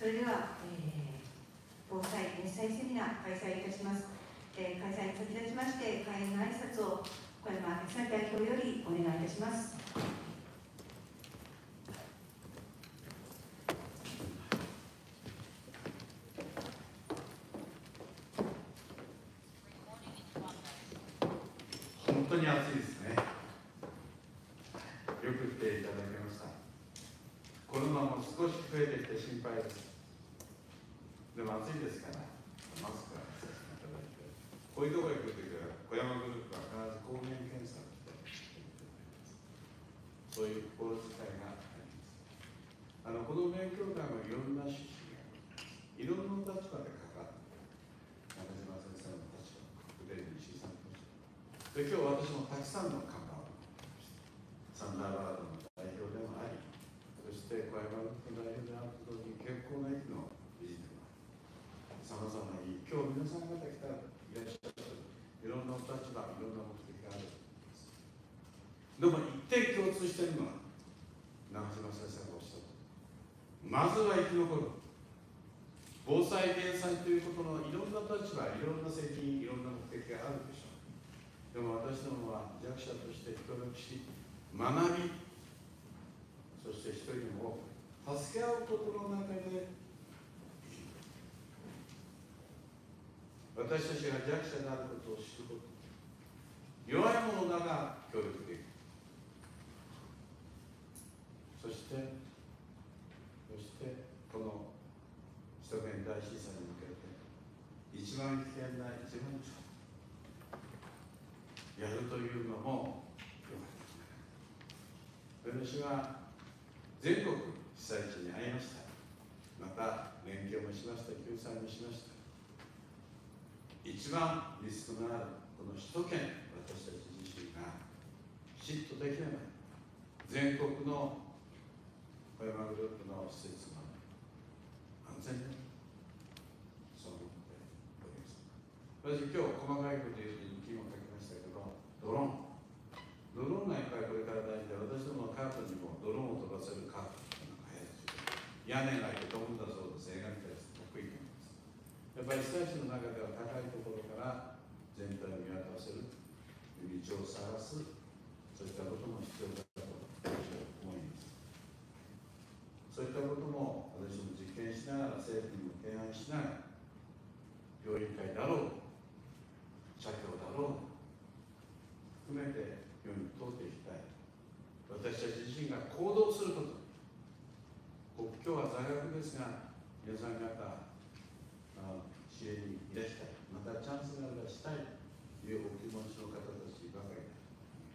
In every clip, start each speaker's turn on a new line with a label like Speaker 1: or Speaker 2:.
Speaker 1: それでは、防災・熱災セミナー開催いたします。開催に先立ちまして、開演の挨拶を小山明久代表よりお願いいたします。
Speaker 2: 本当に暑いですね。よく来ていただきました。コロナも少し増えてきて心配です。でも暑いですから、マスクはさせていただいて、こういうところへ来るときは、小山グループは必ず抗原検査をしていただきます。そういう心遣いがあります。この勉強会もいろんな趣旨があります。いろんな立場で関わって、中島先生の立場、腕に石井さんの立場。で、今日私もたくさんの看板をサンダーバードの代表でもあり、そして小山グループの代表であると同時に健康な駅の理事でもあり、さまざまに今日皆さん方来たらいらっしゃるいろんなお立場、いろんな目的があると思います。でも一点共通しているのは中島先生がおっしゃった、まずは生き残る防災減災ということのいろんな立場、いろんな責任、いろんな目的があるでしょう。でも私どもは弱者として協力し、学び、そして一人でも助け合うことの中で私たちが弱者であることを知ること、弱い者だが協力できる。そしてこの首都圏大震災に向けて一番危険な一番やるというのもよかった。私は全国被災地に会いました。また連携もしました。救済もしました。一番リスクのあるこの首都圏、私たち自身がきちっとできれば全国の小山グループの施設が安全にそう思っております。私今日細かいこと言うと日記も書きましたけど、ドローンがやっぱりこれから大事で、私どものカートにもドローンを飛ばせるカートというのが流行っている。屋根が開いて飛ぶんだそうです。映画みたいです。かっこいいと思います。やっぱり被災地の中では高いところから全体を見渡せる、道を探す、そういったことも必要だと思います。そういったことも私も実験しながら政府にも提案しながら、病院会だろう、社協だろう、含めて世に問うていきたい。私たち自身が行動すること。今日は在学ですが、皆さん方、支援にいらしたい、またチャンスがあればしたいというお気持ちの方たちばかりだ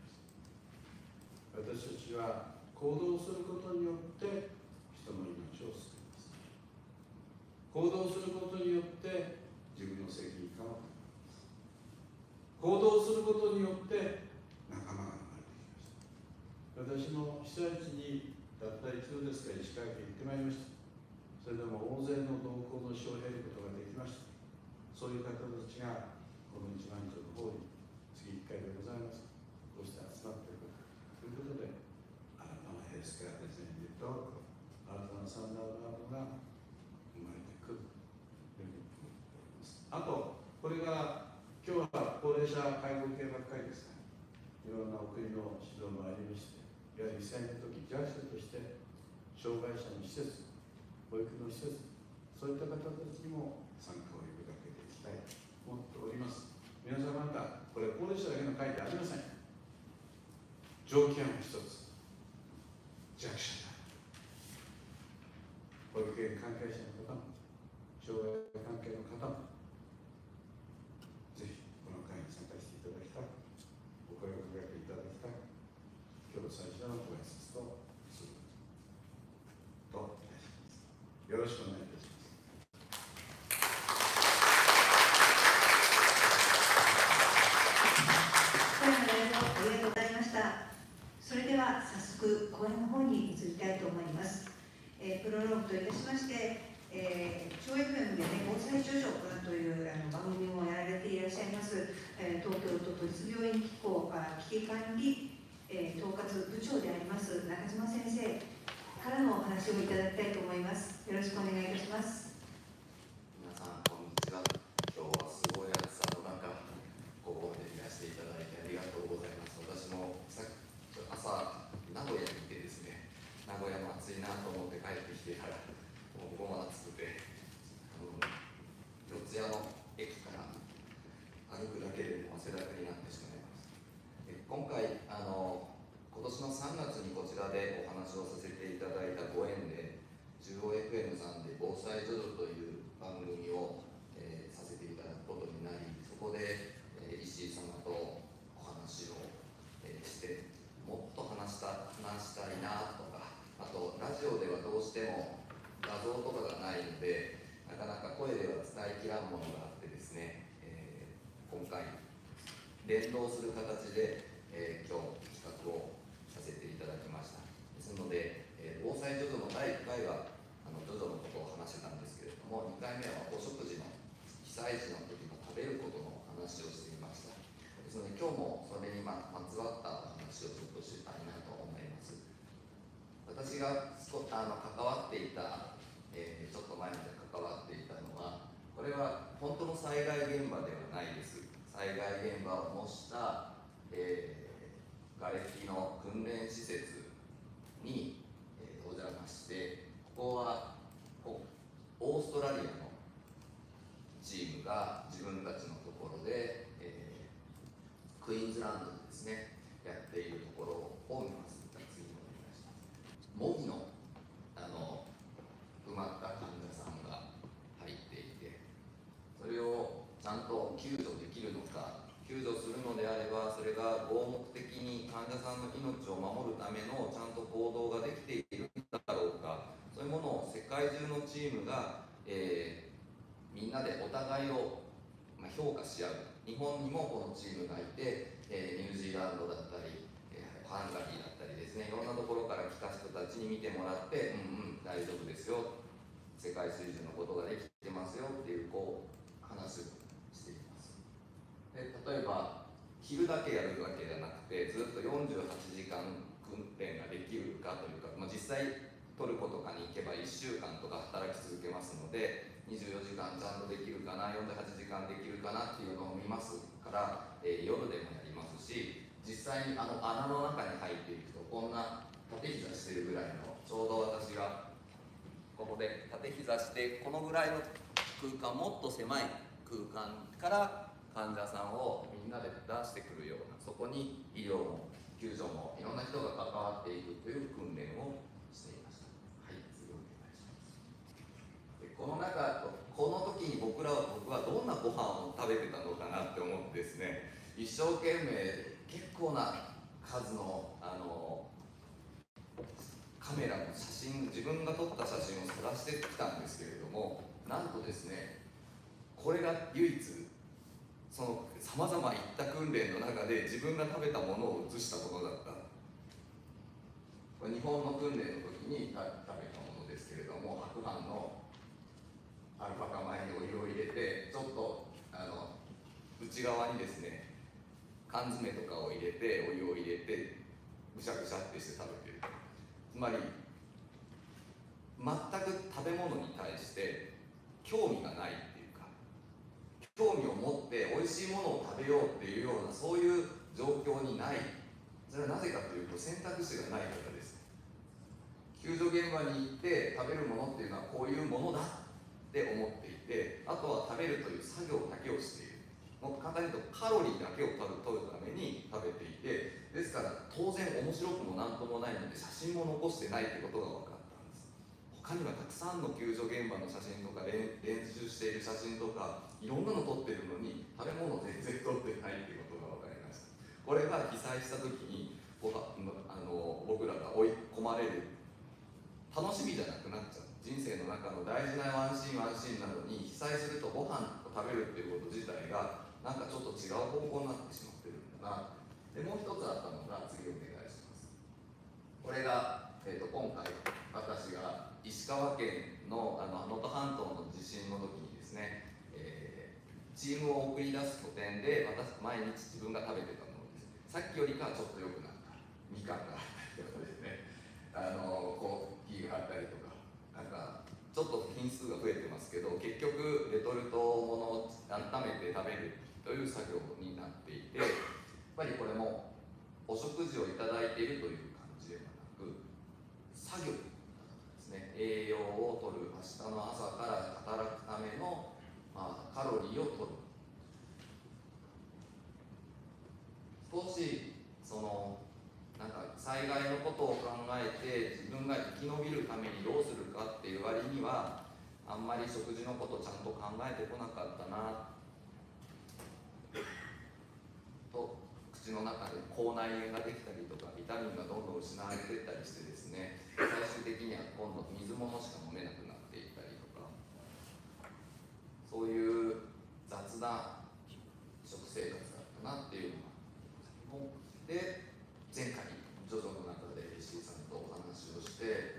Speaker 2: と思います。私たちは行動することによって人の命を救います。行動することによって自分の責任感を持っています。行動することによって仲間が生まれてきました。私も被災地にたった一度ですが石川県行ってまいりました。それでも大勢の同行の死を得ることができました。そういう方たちがこの一番町の方に次1回でございます。こうして集まってくるということで、新たなヘルスケアデザインネットワーク、新たなサンダーバードが生まれてくるというふうに思っております。あと、これが今日は高齢者介護系ばっかりですが、いろんなお国の指導もありまして、いわゆる被災の時、弱者として障害者の施設、保育の施設、そういった方たちにも参加を呼びかけていきたいと思っております。皆様方、これ高齢者だけの書いてありません。条件は一つ、弱者だ。保育園関係者の方も、障害関係の方も、ぜひこの会に参加していただきたい、お声をかけていただきたい、今日最初のご挨拶とするといたします。よろしくお願いいたします。
Speaker 1: 小山代表、ありがとうございました。それでは早速講演の方に移りたいと思います。プロローグといたしまして、超 FM でね、防災徐々という番組もやられていらっしゃいます、東京都都立病院機構危機管理、統括部長であります中島先生からのお話をいただきたいと思います。よろしくお願いいたします。
Speaker 3: 皆さんこんにちは。今日はすごい暑さの中、ここまでいらしていただいてありがとうございます。私も朝名古屋にいてですね、名古屋も暑いなと思って帰ってきてから、もうここも暑くて、四谷の駅から歩くだけでも汗だくになってしまいました。今回今年の3月にこちらでお話をさせていただいたご縁で、中央 FM さんで防災ジョジョという番組を、させていただくことになり、そこで、石井様とお話を、して、もっと話したいなとか、あとラジオではどうしても画像とかがないので、なかなか声では伝えきらんものがあってですね、今回連動する形で、今日企画をさせていただきました。ですので、防災ジョジョの第1回はジョジョのことを話してたんですけれども、2回目はお食事の被災時の時の食べることの話をしていました。ですので今日もそれにまつわったお話をちょっとしたいなと思います。私が関わっていた、ちょっと前まで関わっていたのは、これは本当の災害現場ではないです。災害現場を模した、瓦礫の訓練施設に、お邪魔して、ここはオーストラリアのチームが自分たちのところで、クイーンズランドでですね、やっているところを見ます。次にお願いします。模擬の埋まった患者さんが入っていて、それをちゃんと救助できるのか、救助するのであれば、それが合目的に患者さんの命を守るためのちゃんと行動ができているんだろうか、そういうものを世界中のチームが、みんなでお互いを評価し合う。日本にもこのチームがいて、ニュージーランドだったり、ハンガリーだったりですね、いろんなところから来た人たちに見てもらって、大丈夫ですよ、世界水準のことができてますよっていう話をしています。で、例えば昼だけやるわけじゃなくて、ずっと48時間訓練ができるかというか、実際トルコとかに行けば1週間とか働き続けますので、24時間ちゃんとできるかな、48時間できるかなっていうのを見ますから、夜でもやりますし、実際に穴の中に入っていくと、こんな縦膝してるぐらいの、ちょうど私がここで縦膝してこのぐらいの空間、もっと狭い空間から患者さんをみんなで出してくるような、そこに医療も救助もいろんな人が関わっていくという訓練をしていました。はい、次お願いします。で、この時に僕はどんなご飯を食べてたのかなって思ってですね、一生懸命結構な数のカメラの写真、自分が撮った写真を探してきたんですけれども、なんとですね、これが唯一そのさまざま行った訓練の中で自分が食べたものを写したものだった。これ日本の訓練の時に食べたものですけれども、白飯のアルパカ米にお湯を入れて、ちょっと内側にですね、缶詰とかを入れて、お湯を入れてぐしゃぐしゃってして食べてる。つまり全く食べ物に対して興味がないっていうか、興味を持って美味しいものを食べようっていうような、そういう状況にない。それはなぜかというと、選択肢がないからです。救助現場に行って食べるものっていうのはこういうものだって思っていて、あとは食べるという作業だけをしている。もっと簡単に言うと、カロリーだけを取るために食べていて、ですから当然面白くもなんともないので、写真も残してないってことが分かったんです。他にはたくさんの救助現場の写真とか、練習している写真とか、いろんなの撮ってるのに食べ物全然撮ってないっていうことが分かりました。これが被災した時に僕らが追い込まれる楽しみじゃなくなっちゃう。人生の中の大事なワンシーンなのに、被災するとご飯を食べるっていうこと自体がなんかちょっと違う方向になってしまってるんだな。で、もう一つあったのが、次お願いします。これが、今回私が石川県の能登半島の地震の時にですね、チームを送り出す拠点で毎日自分が食べてたものです。さっきよりかはちょっと良くなったみかんがあったりとかですね、 コーヒーがあったりとか、なんかちょっと品数が増えてますけど、結局レトルトものを温めて食べるという作業になっていて、やっぱりこれもお食事をいただいているという感じではなく、作業ですね、栄養をとる、明日の朝から働くための、カロリーをとる。少しなんか災害のことを考えて自分が生き延びるためにどうするかっていう割にはあんまり食事のことをちゃんと考えてこなかったなと、口の中で口内炎ができたりとかビタミンがどんどん失われていったりしてですね、最終的には今度水物しか飲めなくなっていったりとか、そういう雑な食生活だったなっていうのがで、前回ジョジョの中で石井さんとお話をして、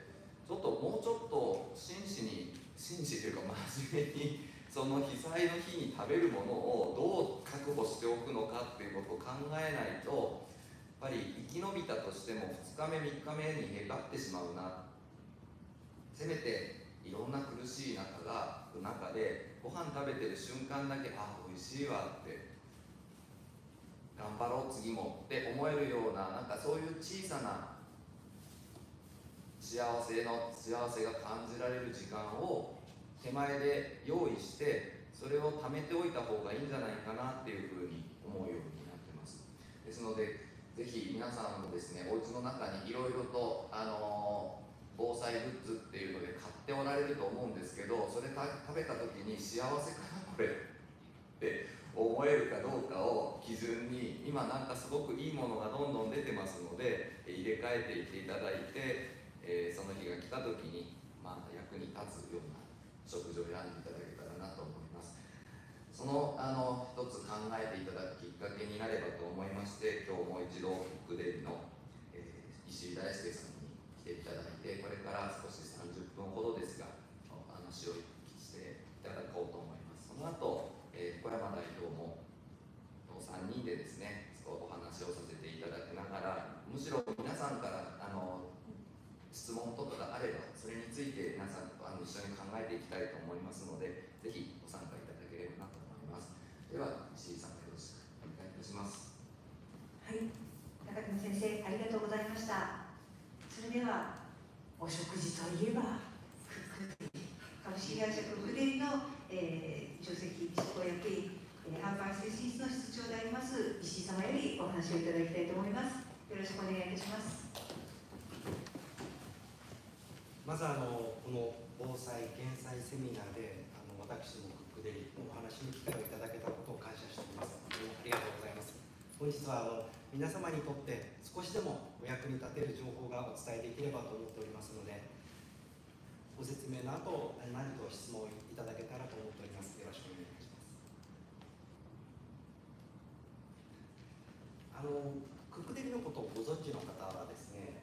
Speaker 3: ちょっともうちょっと真摯というか真面目にその被災の日に食べるものをどう確保しておくのかっていうことを考えないと、やっぱり生き延びたとしても2日目3日目にへばってしまうな。せめていろんな苦しい中でご飯食べてる瞬間だけ、あ、美味しいわって、頑張ろう次もって思えるような、なんかそういう小さな幸せが感じられる時間を手前で用意して、それを貯めておいた方がいいんじゃないかなっていうふうに思うようになってます。ですのでぜひ皆さんもですね、お家の中にいろいろと防災グッズっていうので買っておられると思うんですけど、それ食べた時に幸せかなこれって思えるかどうかを基準に、今なんかすごくいいものがどんどん出てますので入れ替えていっていただいて、その日が来た時に、役に立つような食事を選んでいただけたらなと思います。その一つ考えていただくきっかけになればと思いまして、今日もう一度クックデリの、石井大輔さんに来ていただいて、これから少し30分ほどですがお話をしていただこうと思います。その後、小山代表も3人でですね、お話をさせていただきながら、むしろ皆さんから質問とかがあれば、それについて皆さんと一緒に考えていきたいと思いますので、ぜひご参加いただければなと思います。では石井さん、よろしくお願いいたします。
Speaker 1: はい、中谷先生、ありがとうございました。それではお食事といえば株式会社クックデリの、上席執行役員、販売推進室の室長であります石井様よりお話をいただきたいと思います。よろしくお願いいたします。
Speaker 4: まずこの防災・減災セミナーで私どもクックデリのお話の機会をいただけたことを感謝しております。ありがとうございます。本日は皆様にとって少しでもお役に立てる情報がお伝えできればと思っておりますので、ご説明の後何と質問いただけたらと思っております。よろしくお願いいたします。クックデリのことをご存知の方はですね、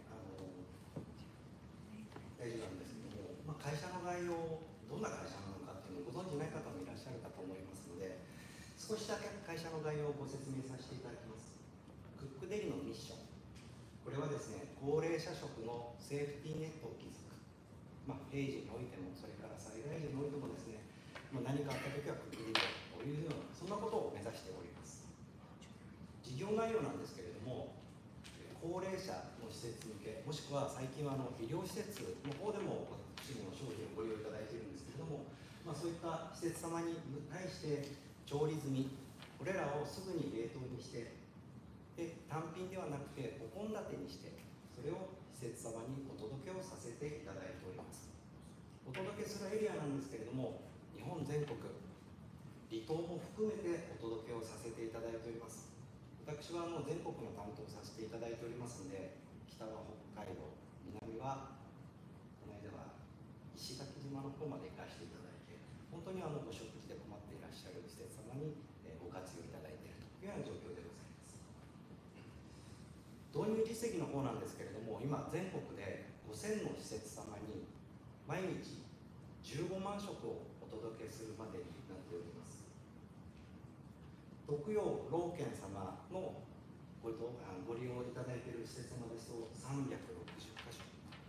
Speaker 4: 大事なんですけども、会社の概要、どんな会社なのかっていうのをご存じない方もいらっしゃるかと思いますので、少しだけ会社の概要をご説明させていただきます。クックデリのミッション、これはですね、高齢者食のセーフティーネットを築く、平時においても、それから災害時においてもですね、何かあったときはクックデリというような、そんなことを目指しております。事業内容なんですけれども、高齢者の施設向け、もしくは最近は医療施設の方でも私どもの商品をご利用いただいているんですけれども、そういった施設様に対して調理済み、これらをすぐに冷凍にして、で単品ではなくてお献立にして、それを施設様にお届けをさせていただいております。お届けするエリアなんですけれども、日本全国、離島も含めてお届けをさせていただいております。私は全国の担当をさせていただいておりますので、北は北海道、南はこの間は石垣島の方まで行かせていただいて、本当にご食事で困っていらっしゃる施設様にご活用いただいているというような状況でございます。導入実績の方なんですけれども、今全国で5000の施設様に毎日15万食をお届けするまでになっております。特養老犬様のご利用いただいている施設様ですと360カ所、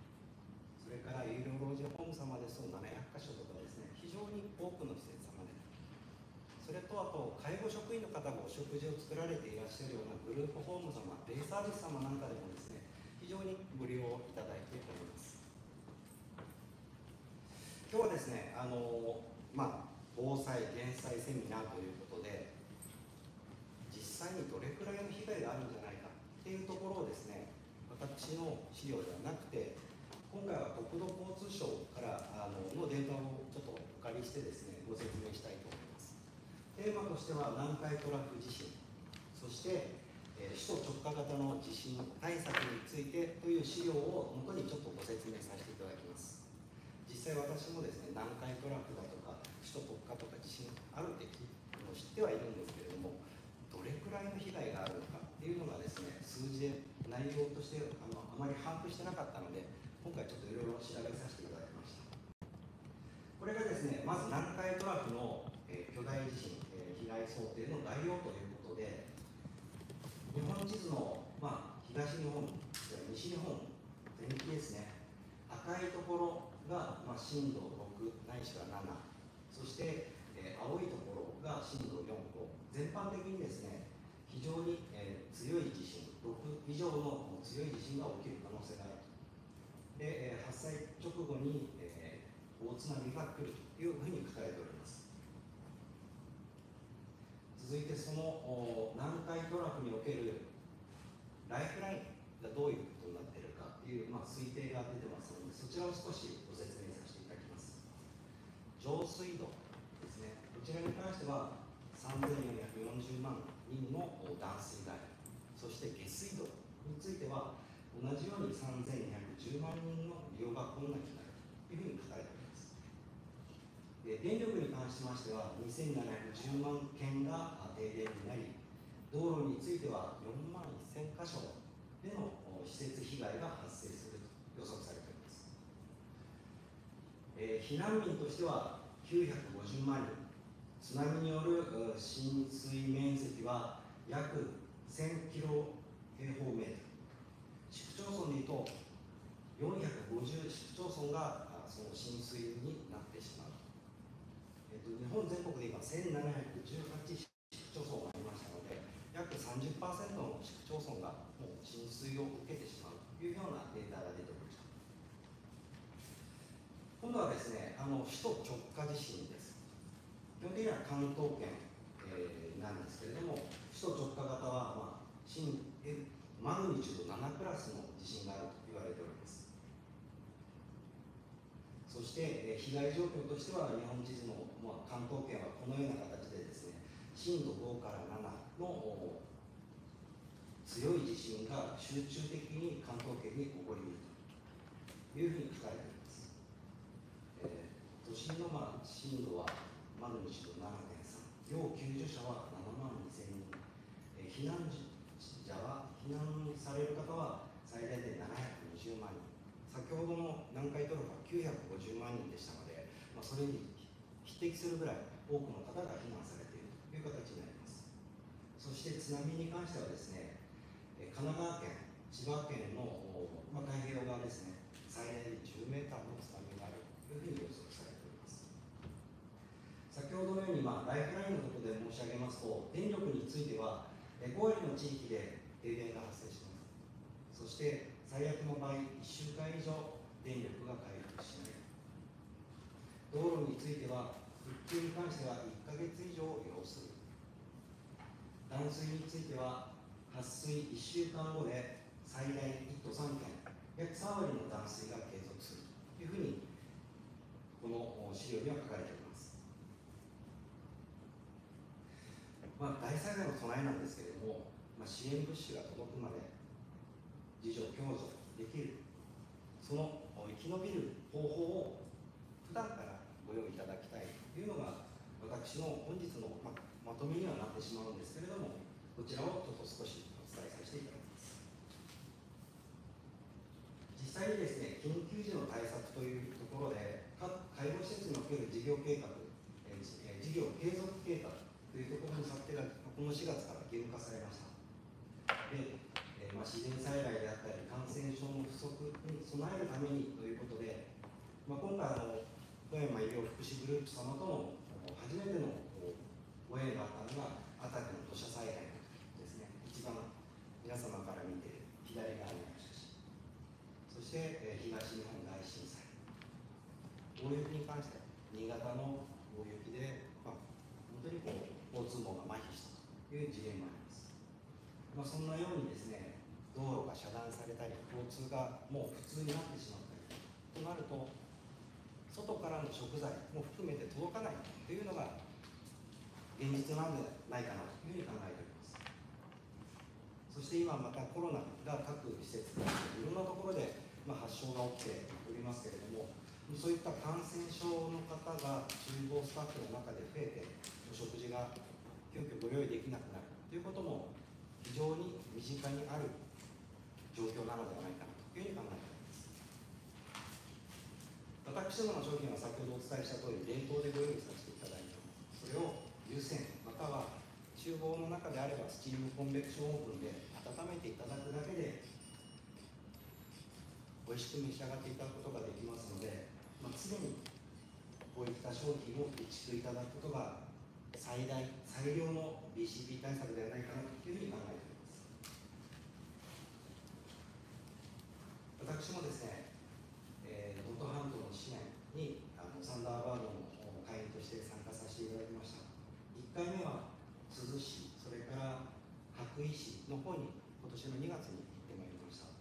Speaker 4: それから有料老人ホーム様ですと700カ所とかですね、非常に多くの施設様で、それとあと介護職員の方がお食事を作られていらっしゃるようなグループホーム様、デイサービス様なんかでもですね、非常にご利用いただいております。今日はですね、防災・減災セミナーということで、実際にどれくらいの被害があるんじゃないかっていうところをですね、私の資料ではなくて、今回は国土交通省からのデータをちょっとお借りしてですね、ご説明したいと思います。テーマとしては南海トラフ地震、そして、首都直下型の地震対策についてという資料をもとにちょっとご説明させていただきます。実際私もですね、南海トラフだとか首都特化とか地震あるって知ってはいるんですけれども、どれくらいの被害があるのかっていうのがですね、数字で内容としてあまり把握してなかったので、今回ちょっといろいろ調べさせていただきました。これがですね、まず南海トラフの、巨大地震、被害想定の概要ということで、日本地図の、東日本、西日本全域ですね、赤いところが、震度6ないしは7、そして、青いところが震度4、5、全般的にですね、非常に、強い地震、6以上の強い地震が起きる可能性があると。で、発災直後に、大津波が来るというふうに書かれております。続いてその南海トラフにおけるライフラインがどういうことになっているかという、推定が出てますので、そちらを少しご説明させていただきます。上水道ですね、こちらに関しては3440万人の断水害、そして下水道については同じように3210万人の利用が困難になるというふうに書かれております。電力に関しましては2710万件が停電になり、道路については4万1000箇所での施設被害が発生すると予測されております。避難民としては950万人、津波による浸水面積は約1000キロ平方メートル、市区町村でいうと450市区町村がその浸水になってしまう。日本全国で今1718市区町村がありましたので、約 30% の市区町村がもう浸水を受けてしまうというようなデータが出ておりました。今度はですね、首都直下地震です。基本的には関東圏、なんですけれども、首都直下型は、マグニチュード7クラスの地震があると言われております。そして、被害状況としては日本地図の、関東圏はこのような形でですね、震度5から7の強い地震が集中的に関東圏に起こりうるというふうに書かれております。都心の震度はマグニチュード 7.3、要救助者は7万2000人、避難される方は最大で720万人、先ほどの南海トラフは950万人でしたので、それに匹敵するぐらい多くの方が避難されているという形になります。そして津波に関してはですね、神奈川県、千葉県の、太平洋側ですね、最大で10メーターの津波があるというふうに予測されております。先ほどのように、ライフラインのことで申し上げますと、電力については5割の地域で停電が発生します。そして最悪の場合、1週間以上電力が回復しない。道路については復旧に関しては1ヶ月以上要する。断水については発水1週間後で最大1都3県、約3割の断水が継続するというふうにこの資料には書かれております。大災害の備えなんですけれども、支援物資が届くまで自助共助できる、その生き延びる方法を普段からご用意いただきたいというのが私の本日のまとめにはなってしまうんですけれども、こちらをちょっと少しお伝えさせていただきます。実際にですね、緊急時の対策というところで、各介護施設における事業計画、事業継続計画というところの策定がこの4月から義務化されました。で、 自然災害であったり感染症の不足に備えるためにということで、今回富山医療福祉グループ様との初めてのご縁があったのが熱海の土砂災害ですね。一番皆様から見て左側にある写真、そして、東日本大震災、大雪に関して新潟の大雪で、本当に交通網が麻痺したという事例もあります。そんなようにですね、道路が遮断されたり交通がもう普通になってしまったりとなると、外からの食材も含めて届かないというのが現実なんじゃないかなというふうに考えております。そして今またコロナが各施設でいろんなところで発症が起きておりますけれども、そういった感染症の方が厨房スタッフの中で増えて、お食事が急遽ご用意できなくなるということも非常に身近にある状況なのではないかなというふうに考えております。私どもの商品は先ほどお伝えした通り冷凍でご用意させていただいて、それを湯煎または厨房の中であればスチームコンベクションオーブンで温めていただくだけで美味しく召し上がっていただくことができますので、常にこういった商品を備蓄いただくことが最良の BCP 対策ではないかなというふうに考えております。私もですね、能登半島の支援にサンダーバードの会員として参加させていただきました。1回目は珠洲市、それから羽咋市の方に今年の2月に行ってまいりました。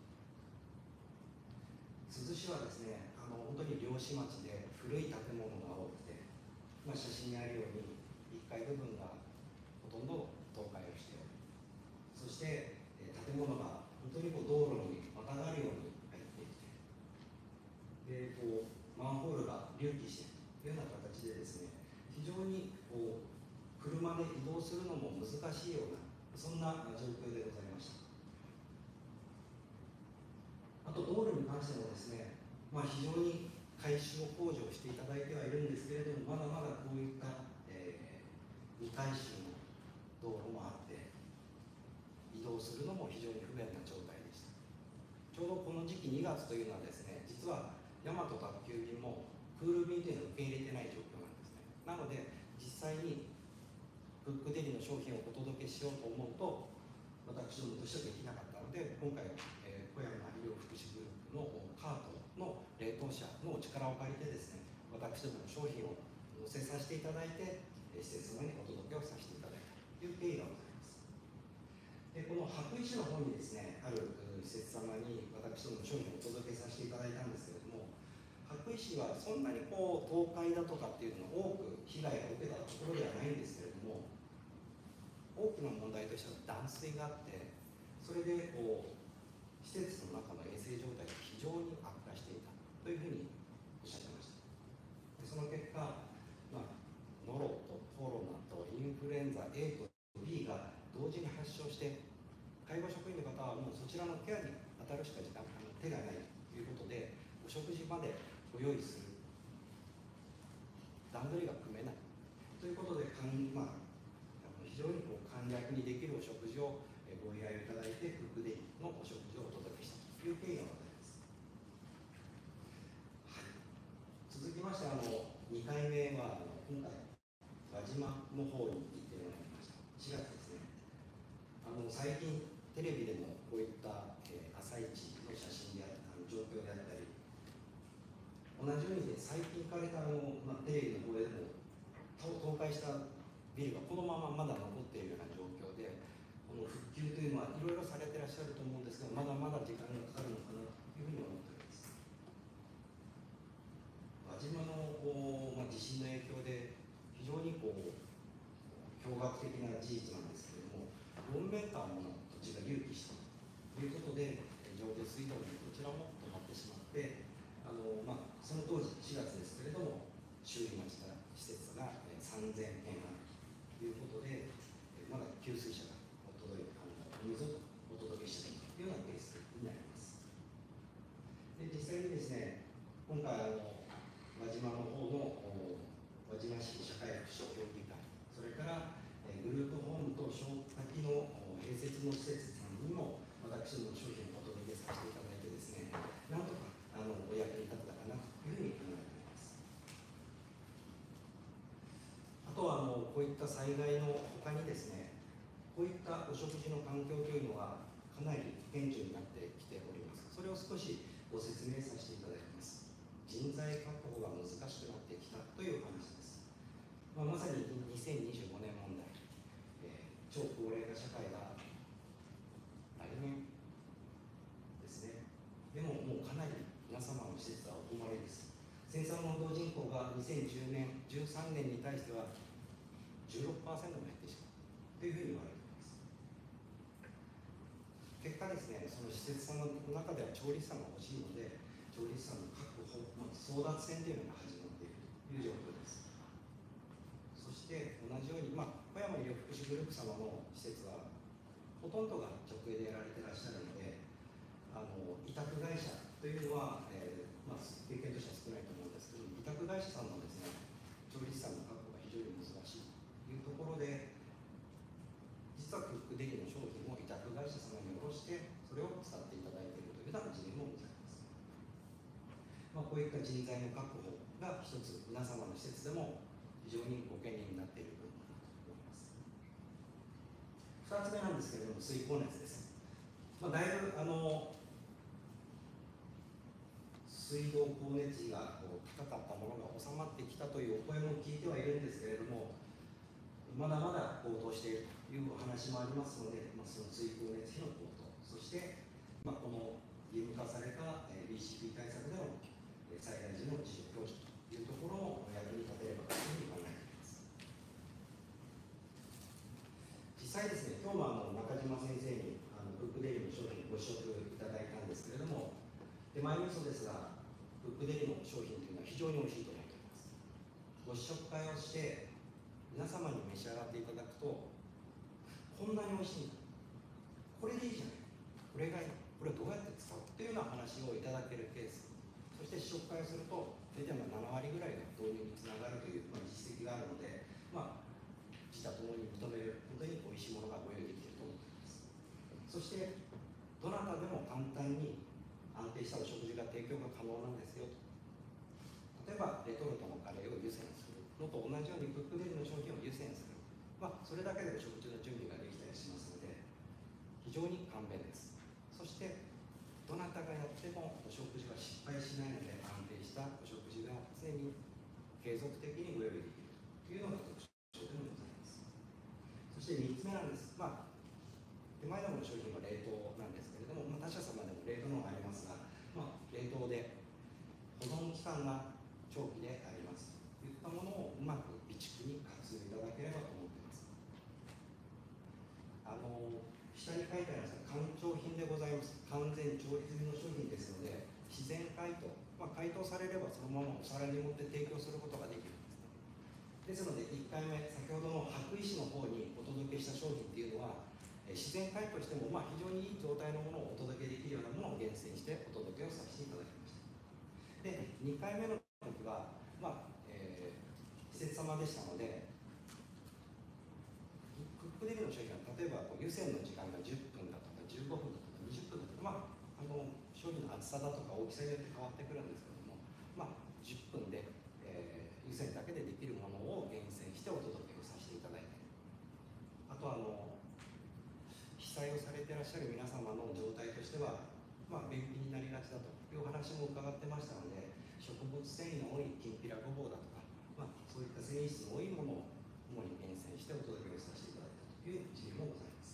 Speaker 4: 珠洲市はですね、本当に漁師町で古い建物が多くて、写真にあるように1階部分がほとんど倒壊をしており、そして建物が本当に道路にまたがるように入ってきて、でマンホールが隆起しているような形でですね、非常に車で移動するのも難しいような、そんな状況でございました。あと道路に関してもですね、非常に改修工事をしていただいてはいるんですけれども、まだまだこういった未改修の道路もあって、移動するのも非常に不便な状態でした。ちょうどこの時期2月というのはですね、実は大和宅急便もクール便というのを受け入れてない状況なんですね。なので実際にブックデリの商品をお届けしようと思うと、私どもとしてはできなかったので、今回、小山医療福祉グループのカートの冷凍車の力を借りてですね、私どもの商品を載せさせていただいて、施設にお届けをさせていただいたという経緯がございます。でこの羽咋市の方にですね、ある施設様に私どもの商品をお届けさせていただいたんですけれども、羽咋市はそんなに倒壊だとかっていうのを多く被害を受けたところではないんですけれども、多くの問題としては断水があって、それで施設の中の衛生状態が非常に悪化していたというふうにおっしゃってました。でその結果、ノロとコロナとインフルエンザ A と B が同時に発症して、介護職員の方はもうそちらのケアに当たるしか手がないということで、お食事までご用意する段取りが組めないということで、非常に簡略にできるお食事をご依頼いただいて、ブックデリのお食事をお届けしたという経緯がございます。続きまして2回目は今回輪島の方に行ってまいりました。4月ですね。最近テレビでもこういった朝市の写真であったり状況であったり、同じように、最近行かれたテレビの方でも倒壊したビルがこのまままだ残っているような状況で、この復旧というのはいろいろされていらっしゃると思うんですが、まだまだ時間がかかるのかなというふうに思っております。輪島の地震の影響で非常に驚愕的な事実なんですけれども、4メーターもの土地が隆起したということで、上下水道にこちらも止まってしまって、その当時4月ですけれども、修理ました施設が3000件あるということで、まだ給水車が届いてお水をお届けしているというようなケースになります。で実際にですね、今回輪島の方の輪島市社会福祉協議会、それからグループホームと小滝の併設の施設さんにも私私どもの商品をお届けさせていただいてですね、なんとかお役に立てたかなというふうに考えております。あとはこういった災害の他にですね、こういったお食事の環境というのはかなり顕著になってきております。それを少しご説明させていただきます。人材確保が難しくなってきたという話です。まさに2025年問題、超高齢化社会が来年ですね。でももうかなり皆様の施設はお困りです。生産労働人口が2010年、13年に対しては 16% も減ってしまうというふうに言われています。結果ですね、その施設さんの中では調理師さんが欲しいので、調理師さんの確保、争奪戦というのが始まっているという状況です。そして同じように、小山医療福祉グループ様の施設はほとんどが直営でやられていらっしゃるので、委託会社というのは、経験としては少ないと思うんですけど、委託会社さんのですね、調理師さんの確保が非常に難しいというところで、実はクックデリの商品を委託会社様に卸して、それを使っていただいているというような事例もございます。こういった人材の確保が一つ、皆様の施設でも非常にご懸念になっている部分かなと思います。2つ目なんですけれども、水光熱です。だいぶ水道光熱費が高かったものが収まってきたというお声も聞いてはいるんですけれども、まだまだ高騰しているというお話もありますので、その水光熱費の高騰、そして、この義務化された BCP 対策での災害時の自助教授というところも役に立てればというふうに考えています。実際ですね、今日も中島先生にブックデリの商品をご試食いただいたんですけれども、手前味噌ですが、ブックデリの商品というのは非常に美味しいと思っています。ご試食会をして皆様に召し上がっていただくと、こんなに美味しいんだ、これでいいじゃない、これがいい、これをどうやって使うというような話をいただけるケース、そして試食会をすると大体7割ぐらいの導入につながるという、実績があるので、自他ともに認める本当に美味しいものがご用意できていると思っています。そしてどなたでも簡単に安定したお食事が提供が可能なんですよと。例えばレトルトのカレーを湯煎するのと同じようにブックデリの商品を湯煎する、それだけでお食事の準備ができたりしますので非常に簡便です。そしてどなたがやってもお食事は失敗しないので、安定したお食事が常に継続的にご用意できるというのが特徴でもございます。そして3つ目なんです。手前どもの商品は冷凍なんですけれども、他社様でも冷凍のがありますが、冷凍で保存期間が長期でありますといったものをうまく備蓄に活用いただければと思っています。下に書いてありますが、完調品でございます。完全調理済みの商品ですので、自然解凍、解凍されればそのままお皿に盛って提供することができるんですね。ですので、1回目、先ほどの白石の方にお届けした商品というのは、自然解凍しても非常にいい状態のものをお届けできるようなものを厳選してお届けをさせていただきました。で、2回目の時は、施設様でしたので、クックデリの商品は例えば湯煎の時間が10分だとか15分だとか20分だとか、商品の厚さだとか大きさによって変わってくるんですけども、10分で、湯煎だけでできるものを厳選してお届けをさせていただいて、あと被災をされていらっしゃる皆様の状態としては、便秘になりがちだというお話も伺ってましたので、食物繊維の多いきんぴらごぼうだとか、そういった繊維質の多いものを主に厳選してお届けをさせていただいたという事例もございます。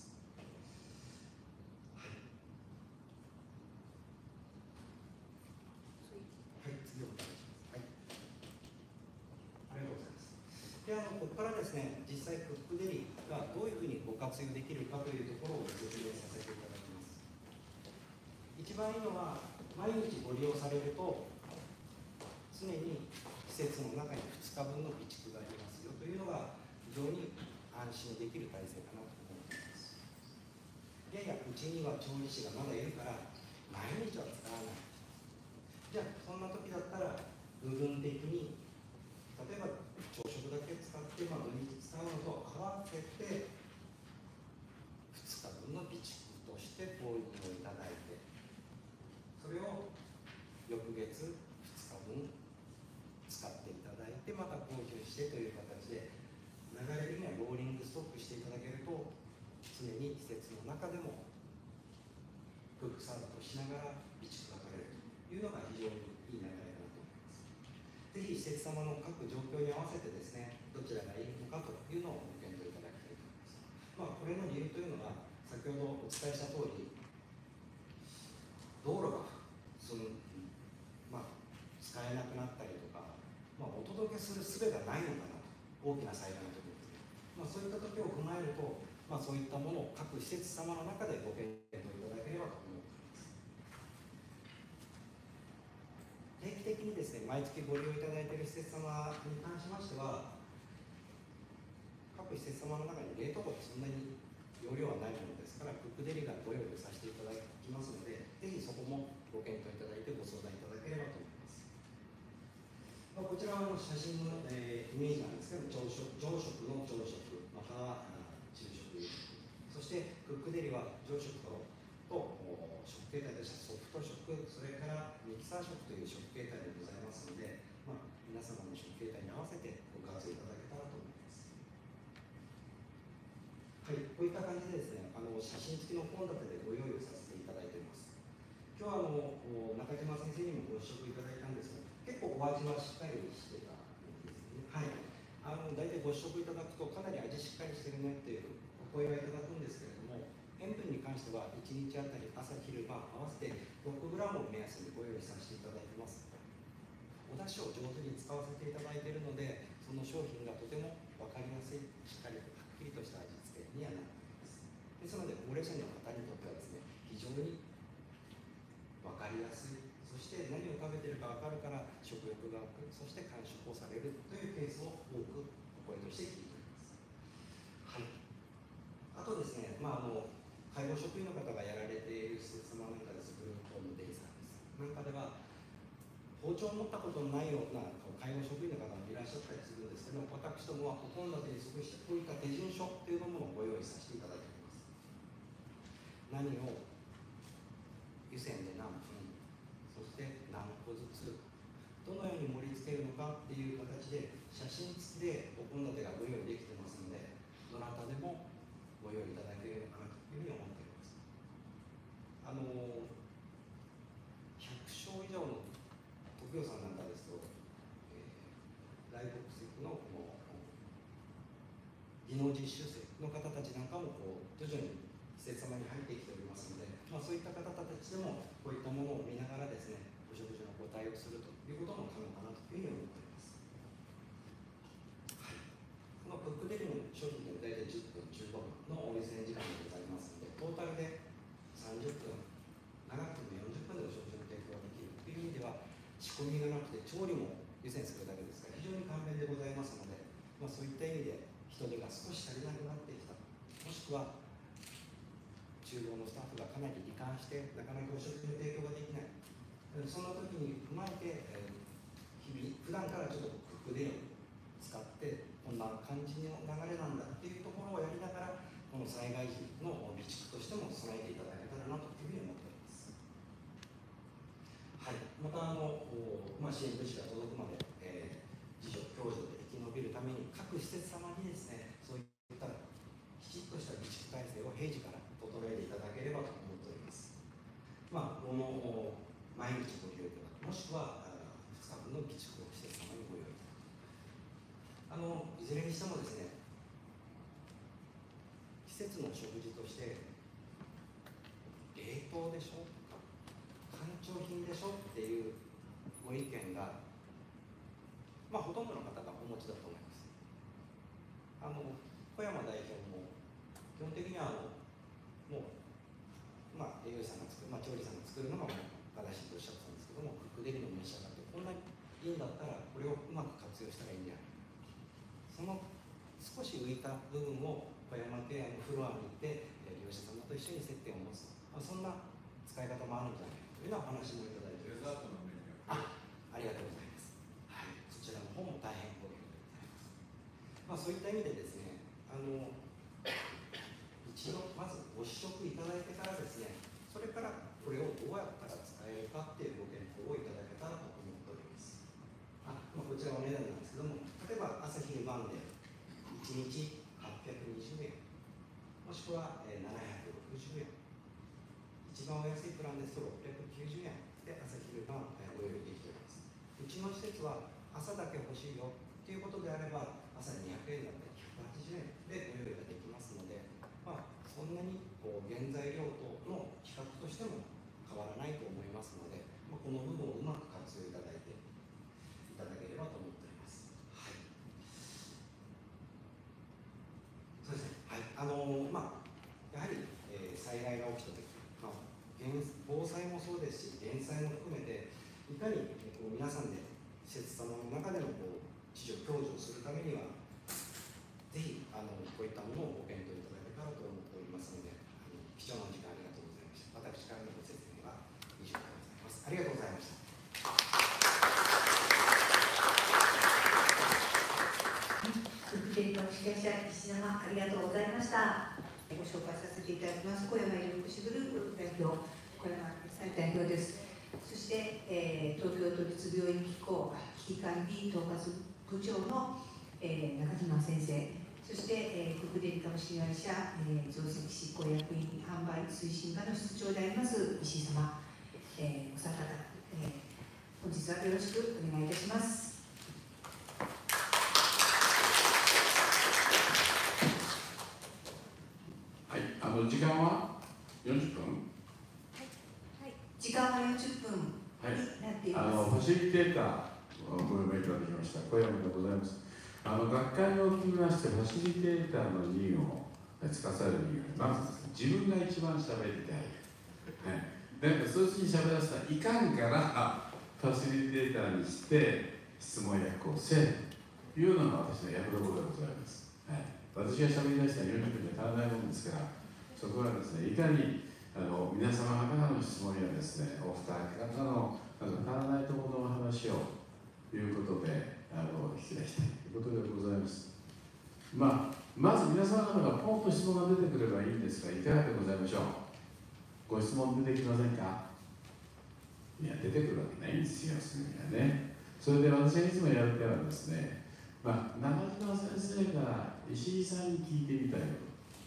Speaker 4: 次お願いします。ありがとうございます。で、ここからですね、実際クックデリがどういうふうにご活用できるかというところをご説明させていただきます。一番いいのは、毎日ご利用されると常に施設の中に2日分の備蓄がありますよというのが非常に安心できる体制かなと思っています。いやいや、うちには調理師がまだいるから毎日は使わない。じゃあそんな時だったら部分的に、例えば朝食だけ使って土日使うのと合わせて2日分の備蓄として購入をいたしてという形で、流れ的にはローリングストックしていただけると、常に施設の中でもフックサーブとしながら備蓄が取れるというのが非常にいい流れだと思います。ぜひ施設様の各状況に合わせてですね、どちらがいいのかというのをご検討いただきたいと思います。これの理由というのは、先ほどお伝えした通り、道路が使えなくなったりとか、お届けする術がないのかなと、大きな災害の時ですね、そういった時を踏まえると、そういったものを各施設様の中でご検討いただければと思っています。定期的にですね、毎月ご利用いただいている施設様に関しましては、各施設様の中に冷凍庫ってそんなに容量はないものですから、クックデリがご用意させていただきますので、ぜひそこもご検討いただいてご相談いただければと思います。こちらは写真の、イメージなんですけど、常食の朝食、または昼食、そしてクックデリは常食と食形態としてはソフト食、それからミキサー食という食形態でございますので、皆様の食形態に合わせてご活用いただけたらと思います。はい、こういった感じでですね、写真付きの献立でご用意をさせていただいています。今日は中島先生にもご試食いただいたんですが、結構お味はしっかりしてたんですね。はい。大体ご試食いただくと、かなり味しっかりしてるねっていうお声はいただくんですけれども、塩分に関しては1日あたり朝昼晩合わせて 6g を目安にご用意させていただいてます。お出汁を上手に使わせていただいているので、その商品がとても分かりやすい、しっかりとはっきりとした味付けにはなっています。ですので、高齢者の方にとってはですね、非常に分かりやすい、そして何を食べているか分かるから食欲が湧く、そして完食をされるというケースを多くお声として聞いております。はい。あとですね、介護職員の方がやられている施設様なんかです、グループホームデイサービスなんかでは、包丁を持ったことのないような介護職員の方もいらっしゃったりするんですけど、私どもはお献立に即してこういった手順書というものをご用意させていただいております。何を湯煎で何分、そして何個ずつ、どのように盛り付けるのかっていう形で、写真付きでお献立がご用意できてますので、どなたでもご用意いただけるのかなというふうに思っております。100床以上の特養さんなんかですと、外国籍の技能実習生の方たちなんかも徐々に施設様に入ってきておりますので、そういった方たちでもこういったものを見ながらですね、お食事のご対応するということも可能かなというふうに思っております。はい、このブックデリの商品で大体10分、15分のお湯煎時間でございますので、トータルで30分、長くても40分でお食事の提供ができるという意味では、仕込みがなくて調理も湯煎するだけですから非常に簡便でございますので、そういった意味で人手が少し足りなくなってきた、もしくは厨房のスタッフがかなり罹患してなかなかお食事の提供ができない、そんな時に踏まえて、日々普段からちょっとクックデリを使ってこんな感じの流れなんだっていうところをやりながら、この災害時の備蓄としても備えていただけたらなというふうに思っております。はい、また支援物資が届くまで、自助共助で生き延びるために各施設様にですね、そういったきちっとした備蓄体制を平時から整えていただければと思っております。毎日ご利用いただく、もしくは2日分の備蓄を施設様にご用意いただく。いずれにしてもですね、施設の食事として冷凍でしょとか干潮品でしょっていうご意見が、ほとんどの方がお持ちだと思います。小山代表も基本的にはもう栄養士さんが作る、調理さんが作るのが正しいとおっしゃってたんですけども、クックデリの召し上がってこんなにいいんだったらこれをうまく活用したらいいんじゃないか、その少し浮いた部分を小山系フロアに行って利用者様と一緒に接点を持つ、そんな使い方もあるんじゃないかというようなお話もいただいております。
Speaker 2: デザートのメニュー、
Speaker 4: ありがとうございます。はい、そちらの方も大変ご利用でございます。そういった意味でですね、一度まずご試食いただいてからですね、それからこれをどうやったら使えるかっていうご検討をいただけたらと思っております。ここちらお値段なんですけども、例えば朝昼晩で1日820円、もしくは760円、一番お安いプランですと690円で朝昼晩ご用意できております。うちの施設は朝だけ欲しいよということであれば、朝200円だったり180円でご用意ができますので、そんなに原材料との比較としても変わらないと思いますので、この部分をうまく活用いただければと思っております。はい。そうですね。はい。やはり、災害が起きたとき、防災もそうですし、減災も含めて、いかに皆さんで施設様の中での知識を享受するためには、ぜひこういったものをご検討いただけたらと思っておりますので、貴重な時間ありがとうございました。私からのご説明は以上でございます。ありがとうございました。
Speaker 1: 副株式会社石山、ありがとうございました。ご紹介させていただきます小山医療福祉グループ代表、小山代表です。そして、東京都立病院機構危機管理統括部長の、中島先生、そして、国電株式会社、増積執行役員販売推進課の室長であります石井様、お三方、本日はよろしくお願いいたします。
Speaker 2: 時間は40分。
Speaker 1: はい、時間は40分になっています。
Speaker 2: ファシリテーターをご用意いただきました小山でございます。学会におきましてファシリテーターの任を司る任務、まず自分が一番喋りたい。でそういうふうに喋らせたらいかんからファシリテーターにして質問役をせというのが私の役どころでございます。私が喋り出したら40分で足らないものですから、そこはですね、いかに皆様からの質問やですね、お二方の足らないところの話をということで引き出したいということでございます。まず皆様方がポンと質問が出てくればいいんですが、いかがでございましょう。ご質問出てきませんか。いや、出てくるわけないんですよ、すぐにはね。それで私がいつもやる手はですね、中島先生から石井さんに聞いてみたいこと、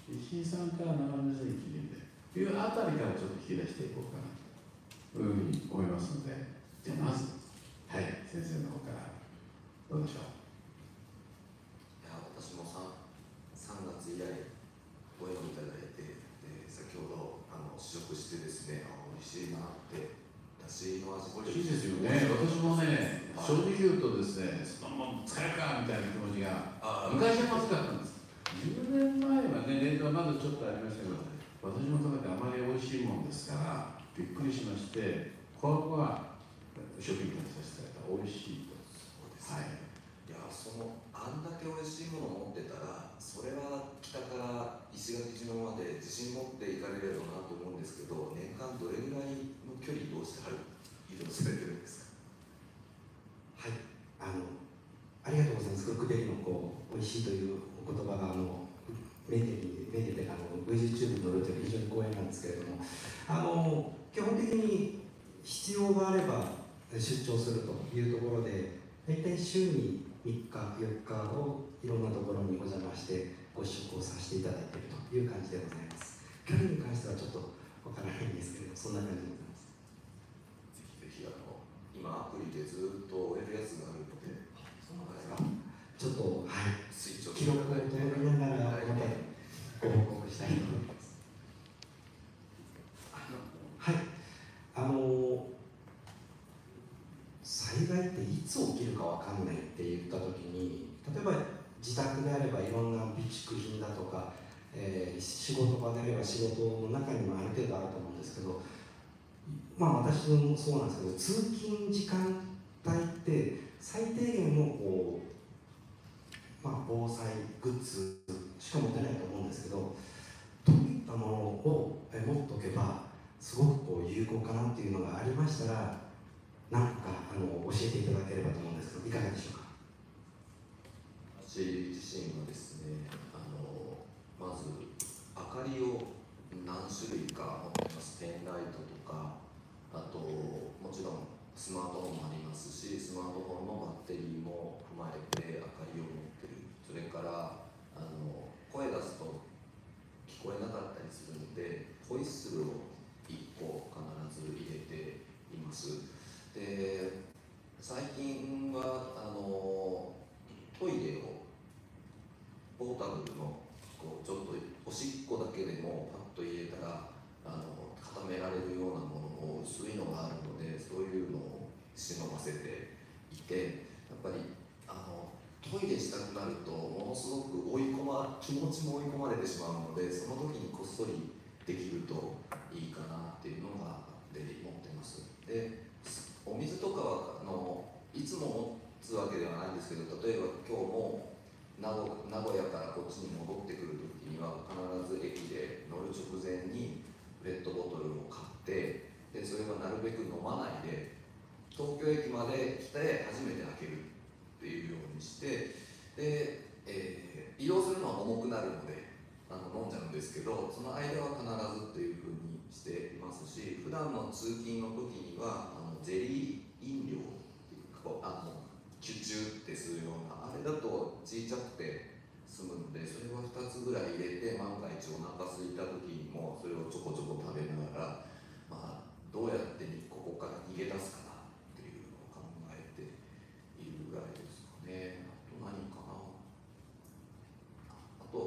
Speaker 2: 石井さんから中島先生に聞いてみたいというあたりからちょっと引き出していこうかなというふうに思いますので、じゃあまず、はい、先生の方からどうでしょう。
Speaker 3: いや、私も3月以来ご用意いただいて、先ほど試食してですね、美味しいなって、だしの味
Speaker 2: 美味しいですよね。私もね、正直言うとですね、そのまま使えるかみたいな気持ちが昔はまずかったんです。10年前はね、冷凍はまだちょっとありましたけど、私も食べてあまり美味しいもんですからびっくりしまして、この子は商品化させていただいた美味しいと。
Speaker 3: そうですね。いや、あんだけ美味しいものを持ってたら、それは北から石垣島まで自信持っていかれるよなと思うんですけど、年間どれぐらいの距離どうして移動されてるんですか。
Speaker 4: はい、ありがとうございます。クックベリーの美味しいというお言葉がメディでYouTube に載るというのは非常に光栄なんですけれども、基本的に必要があれば出張するというところで、大体週に3日4日をいろんなところにお邪魔してご試食をさせていただいているという感じでございます。距離に関してはちょっとわからないんですけれども、そんな感じでございます。
Speaker 3: ぜひ今アプリでずっと追えるやつがあるので、
Speaker 4: そうなんですか。ちょっと
Speaker 3: スイッチを
Speaker 4: 記録を取りながらまたご報告したいと思います。はい、災害っていつ起きるかわかんないって言ったときに、例えば自宅であればいろんな備蓄品だとか、仕事場であれば仕事の中にもある程度あると思うんですけど、私もそうなんですけど、通勤時間帯って最低限の防災グッズしか持てないと思うんですけど、どういったものを持っておけばすごく有効かなっていうのがありましたら、何か教えていただければと思うんですけど、いかがでしょうか。
Speaker 3: 私自身はですね、まず明かりを何種類か持ってます。ペンライトとか、あともちろんスマートフォンもありますし、スマートフォンのバッテリーも踏まえて明かりを持ってる。それから声出すと聞こえなかったりするので、ホイッスルを1個必ず入れています。で、最近はトイレをポータブルのちょっとおしっこだけでもパッと入れたら固められるようなものも薄いのがあるので、そういうのを忍ばせていて、やっぱりトイレしたくなるとものすごく気持ちも追い込まれてしまうので、その時にこっそりできるといいかなっていうのがあって持ってます。で、お水とかはいつも持つわけではないんですけど、例えば今日も名古屋からこっちに戻ってくる時には必ず駅で乗る直前にペットボトルを買って、でそれはなるべく飲まないで東京駅まで来て初めて開けるっていうようにして、で、移動するのは重くなるので飲んじゃうんですけど、その間は必ずっていうふうにしていますし、普段の通勤の時にはゼリー飲料っていうかキュチュってするようなあれだと小さくて済むので、それを2つぐらい入れて、万が一お腹空いた時にもそれをちょこちょこ食べながら、どうやってここから逃げ出すかなっていうのを考えているぐらいですかね。あと何かな、あと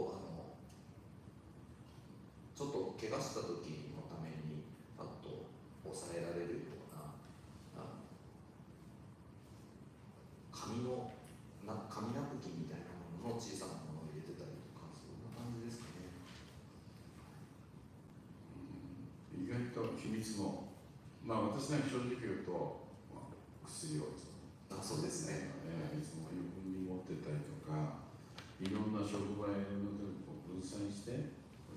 Speaker 3: ちょっと怪我した時のためにパッと抑えられるような紙ナプキンみたいなものの小さなものを入れてたりとか、そんな感じですかね。
Speaker 2: 意外と秘密も、私なんか正直言うと、薬を
Speaker 3: そうですね、
Speaker 2: いつも余分に持ってたりとか、いろんな職場やいろんなところを分散して、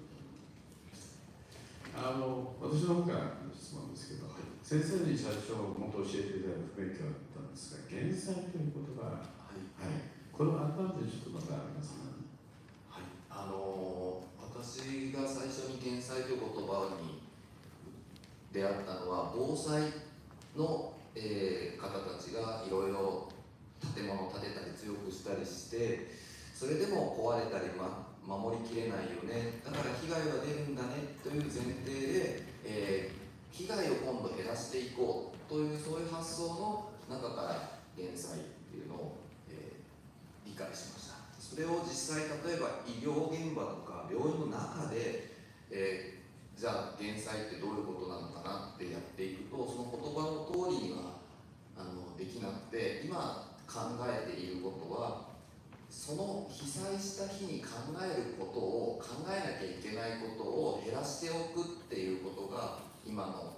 Speaker 2: 私の方からの質問ですけど、先生に最初もっと教えていただく勉強だったんですが、減災という言葉、これは改めてちょっとまたありますか？
Speaker 3: はい、私が最初に減災という言葉に出会ったのは、防災の、方たちがいろいろ建物を建てたり強くしたりして、それでも壊れたり、守りきれないよね、だから被害は出るんだねという前提で、被害を今度減らしていこうというそういう発想の中から減災っていうのを、理解しました。それを実際例えば医療現場とか病院の中で、じゃあ減災ってどういうことなのかなってやっていくと、その言葉の通りにはできなくて、今考えていることはその被災した日に考えることを考えなきゃいけないことを減らしておくっていうことが今の、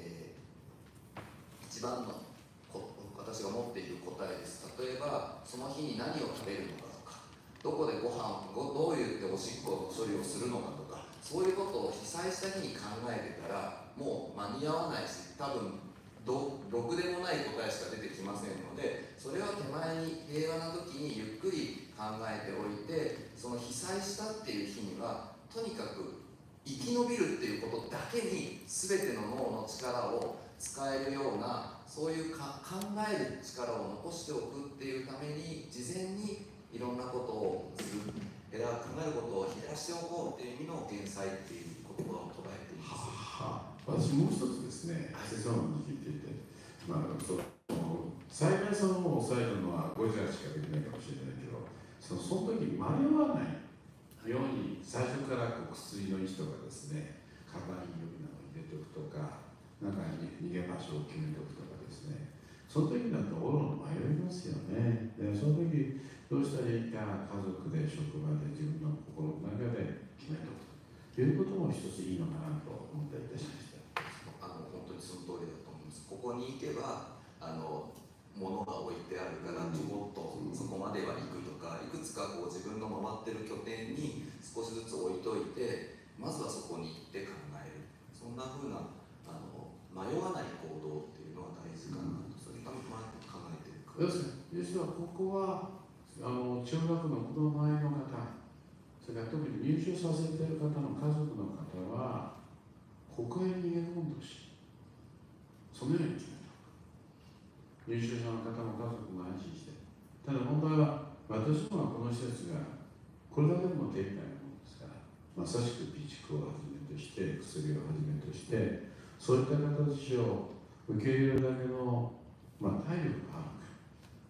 Speaker 3: 一番の私が持っている答えです。例えばその日に何を食べるのかとか、どこでご飯をどう言っておしっこの処理をするのかとか、そういうことを被災した日に考えてたらもう間に合わないし、多分ろくでもない答えしか出てきませんので、それは手前に平和な時にゆっくり考えておいて、その被災したっていう日にはとにかく生き延びるっていうことだけに全ての脳の力を使えるような、そういう考える力を残しておくっていうために事前にいろんなことをする、考えることを減らしておこうっていう意味の減災っていう言葉を捉えています。
Speaker 2: 私もう一つですね、先生の話聞いていて、災害そのものを抑えるのはご自身しかできないかもしれないけど、その時間に合わないように最初から薬の位置とかですね、カバンに予備などを入れておくとか、中に逃げ場所を決めておくとかですね、その時だとおろ迷いますよね。でその時どうしたらいいか、家族で職場で自分の心の中で決めておくということも一ついいのかなと思ったりいたしました。
Speaker 3: 本当にその通りだと思います。ここに行けば物が置いてあるからちょこっとそこまでは行くとか、いくつか自分の回ってる拠点に少しずつ置いといて、まずはそこに行って考える、そんな風な迷わない行動っていうのは大事かなと、それから考えているからですね。
Speaker 2: 実はここは中学の子供前の方、それから特に入所させている方の家族の方は国外に逃げ込んでほしい、そのように決めた。 入所者の方も家族も安心して、ただ問題は、私どもはこの施設がこれだけでも手いないものですから、まさしく備蓄をはじめとして、薬をはじめとして、そういった形を受け入れるだけの、体力があるか。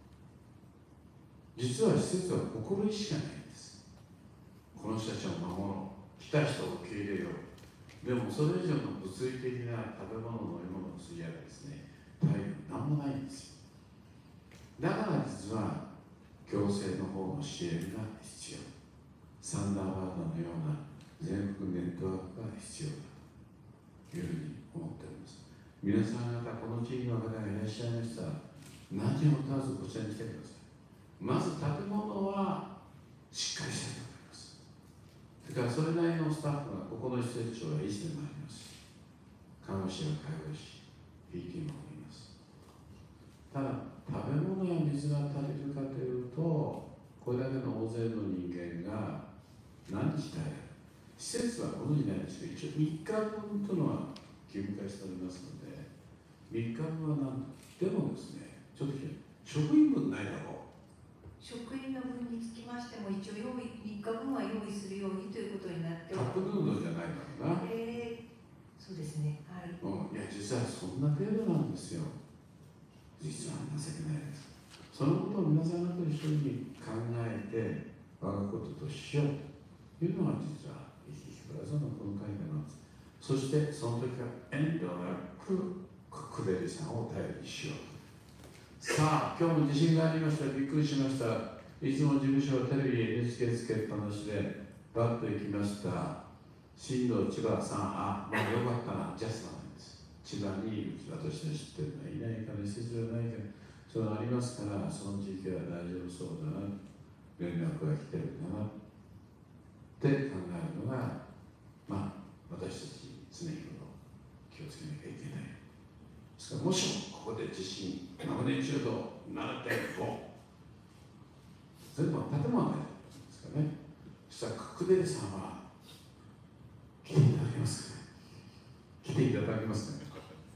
Speaker 2: 実は施設は心意識がないんです。この人たちを守ろう、来た人を受け入れよう。でもそれ以上の物理的な食べ物、飲み物、薬やらですね、体力なんもないんですよ。だから実は行政の方の支援が必要。サンダーバードのような全国ネットワークが必要だというふうに思っております。皆さん方、この地域の方がいらっしゃいましたら、何を問わずこちらに来てください。まず建物はしっかりしたいと思います。それからそれなりのスタッフがここの施設長は医師でもありますし、看護師や介護士、PT もおります。ただ、食べ物や水が足りるかというと、これだけの大勢の人間が何日耐える。施設はご存じないですけど、一応3日分というのは義務化しておりますので、3日分は何でもですね、ちょっと職員分ないだろう。
Speaker 1: 職員の分につきましても、一応3日分は用意するようにということになって
Speaker 2: カップヌードルじゃないだろうな。
Speaker 1: そうですね。はい。
Speaker 2: いや、実はそんな程度なんですよ。実は情けないです。そのことを皆さん方と一緒に考えて、我がこととしようというのが実は生き生きプラザのこの会でなんです。そしてその時は遠慮なくククデリさんを頼りにしようと。さあ、今日も地震がありました。びっくりしました。いつも事務所はテレビ NHK つけっぱなしでバッと行きました。新藤千葉さん、よかったな、ジャストなんです。千葉にいる、私の知ってるのはいないから、施設じゃないから、そういうのありますから、その地域は大丈夫そうだな、連絡が来てるんだなって考えるのが、私たち常日頃気をつけなきゃいけない。ですから、もしもここで地震、マグニチュード 7.5、全部建物がですかね。そしたらククデリさんは来ていただけますかね。来ていただけますかね。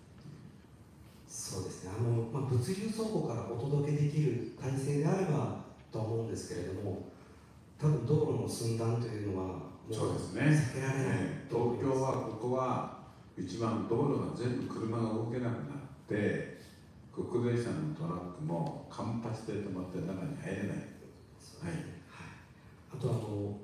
Speaker 4: そうですね。物流倉庫からお届けできる体制であればと思うんですけれども、多分道路の寸断というのはもう
Speaker 2: そうですね。
Speaker 4: 避けられない。
Speaker 2: 東京はここは一番道路が全部車が動けなくなって、ククデリさんのトラックも間髪で止まって中に入れない。はい。
Speaker 4: あと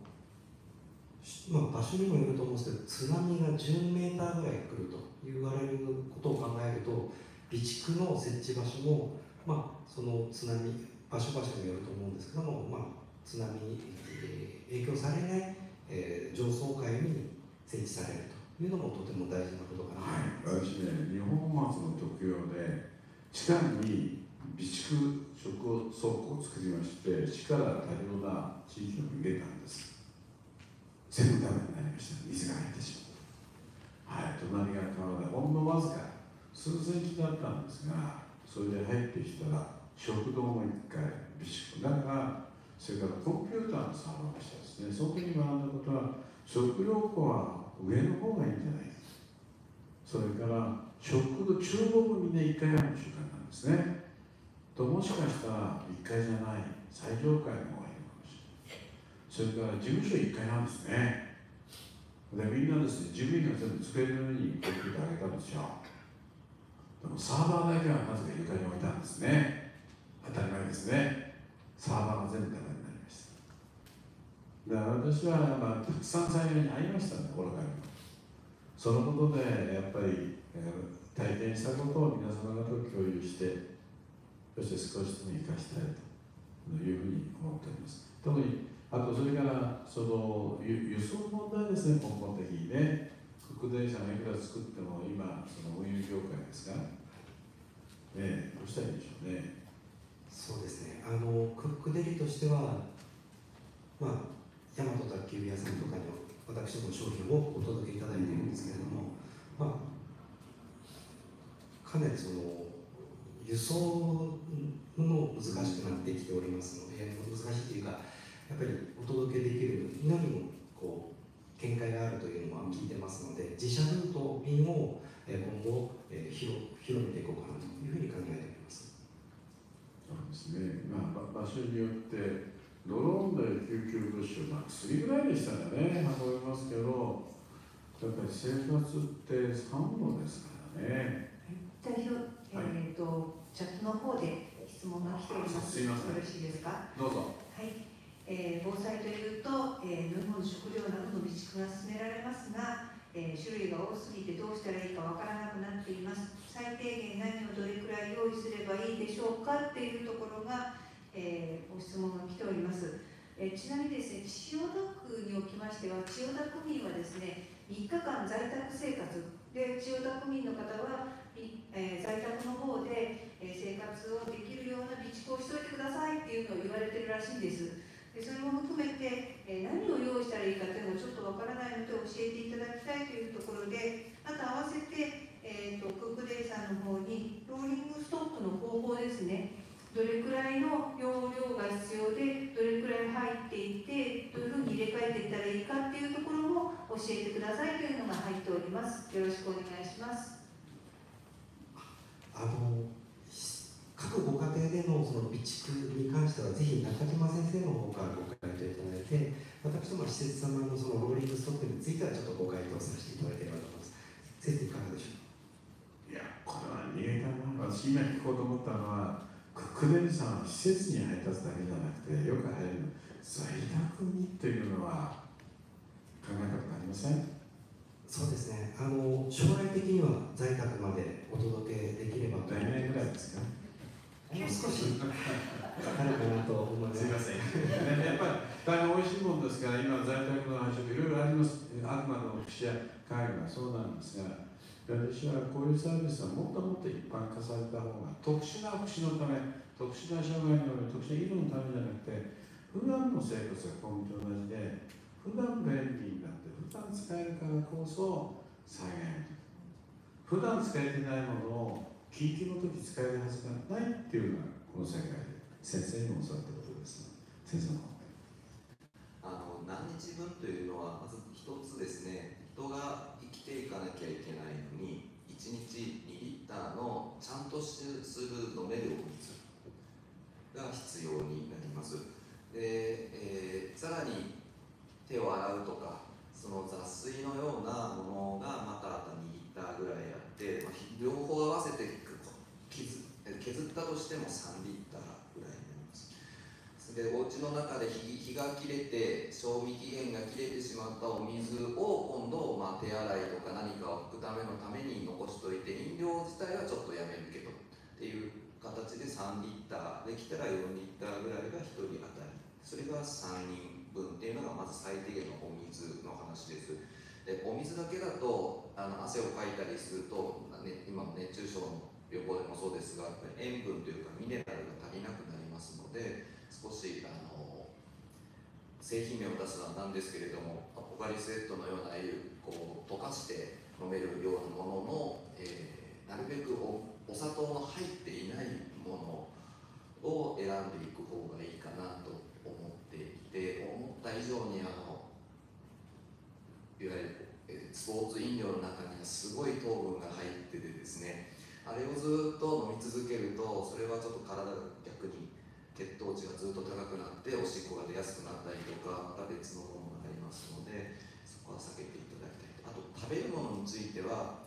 Speaker 4: 場所にもよると思うんですけど、津波が10メーターぐらい来ると言われることを考えると、備蓄の設置場所も、その津波、場所場所によると思うんですけども、津波に影響されない、上層階に設置されるというのもとても大事なことかなと思います。
Speaker 2: 私ね、日本松の特養で、地下に備蓄倉庫を作りまして、市から多量な地域を逃げたんです。全部ダメになりました。水が入ってしまった。隣が川で、ほんのわずか数センチだったんですが、それで入ってきたら、食堂も一回備蓄。だから、それからコンピューターのサーバーがしたですね。その時に学んだことは、食料庫は上の方がいいんじゃないか。それから食堂、厨房もみんな1階ある習慣なんですね。もしかしたら1階じゃない最上階の方がいいのかもしれない。それから事務所1階なんですね。でみんなですね、事務員が全部机の上にコンピューターあげたんですよ。でもサーバーだけはなぜか床に置いたんですね。当たり前ですね。サーバーが全部ダメになりました。だから私は、たくさん災害に遭いましたね、愚かにも。そのことでやっぱり、体験したことを皆様方と共有して、そして少しでも生かしたいというふうに思っております。特に、あとそれからその輸送問題ですね、根本的にね。ククデリさんがいくら作っても今、その運輸業界ですが、どうしたらいいでしょうね。
Speaker 4: そうですね。クックデリとしては、大和宅急便屋さんとかに私ども商品をお届けいただいているんですけれども、かなりその輸送の難しくなってきておりますので、難しいというか、やっぱりお届けできるのにも限界があるというのは聞いてますので、自社ルート便を今後広めていこうかなというふうに考えております。
Speaker 2: ですね、場所によってドローンで救急物資を、薬ぐらいでしたらね、運びますけど、やっぱり生活って産物ですからね。
Speaker 1: 代表、チャットの方で質問が来ております。
Speaker 2: すいません。
Speaker 1: よろしいですか。
Speaker 2: どうぞ。
Speaker 1: はい。防災というと、飲み物、食料などの備蓄が進められますが、種類が多すぎてどうしたらいいかわからなくなっています。最低限何をどれくらい用意すればいいでしょうかっていうところが、ご質問が来ております。ちなみにですね、千代田区におきましては、千代田区民はですね、3日間在宅生活で、千代田区民の方は、在宅の方で、生活をできるような備蓄をしておいてくださいっていうのを言われてるらしいんです。でそれも含めて、何を用意したらいいかというのをちょっとわからないので教えていただきたいというところで、あと合わせて、クックデイさんの方にローリングストックの方法ですね、どれくらいの容量が必要で、どれくらい入っていて、どういうふうに入れ替えていったらいいかっていうところも教えてくださいというのが入っております。よろしくお願いします。
Speaker 4: 各ご家庭でのその備蓄に関しては、ぜひ中島先生の方からご回答いただいて、私ども施設様のそのローリングストックについてはちょっとご回答させていただければと思います。先生いかがでしょうか。
Speaker 2: いや、これは逃げたな。私今聞こうと思ったのは、クックデリさんは施設に配達だけじゃなくて、よく入る在宅にというのは考えたことありません？
Speaker 4: そうですね。将来的には在宅までお届けできればと思います。
Speaker 2: 来年ぐらいですか？
Speaker 4: もう少しかかるかなと思います。
Speaker 2: すみません。やっぱり大変美味しいものですから、今在宅の配食いろいろあります。あくまでも福祉や介護がそうなんですが、私はこういうサービスはもっともっと一般化された方が、特殊な福祉のため、特殊な障害による特殊な医療のためじゃなくて、普段の生活が根本と同じで、普段便利になって、普段使えるからこそ災害に。普段使えてないものを緊急の時使えるはずがないっていうのがこの世界で先生にも教わったことです。先生の方
Speaker 3: 何日分というのはまず一つですね、人が生きていかなきゃいけないのに1日2リッターのちゃんとする飲めるお水が必要になります。で、さらに手を洗うとかその雑水のようなものがまた2リッターぐらいあって、両方合わせて削ったとしても3リッターぐらいになります。で、お家の中で火が切れて賞味期限が切れてしまったお水を今度、手洗いとか何かを拭くために残しといて、飲料自体はちょっとやめるけどっていう形で3リッターできたら4リッターぐらいが1人当たり、それが3人分っていうのがまず最低限のお水の話です。で、お水だけだと汗をかいたりすると、今の熱中症の予防でもそうですが、やっぱり塩分というかミネラルが足りなくなりますので、少し製品名を出すのはなんですけれども、ポカリスエットのようなこう溶かして飲めるようなものの、なるべくお砂糖の入っていないものを選んでいく方がいいかなと思っていて、思った以上にいわゆるスポーツ飲料の中にはすごい糖分が入っててですね、あれをずっと飲み続けると、それはちょっと体が逆に血糖値がずっと高くなっておしっこが出やすくなったりとか、また別のものがありますので、そこは避けていただきたい。あと食べるものについては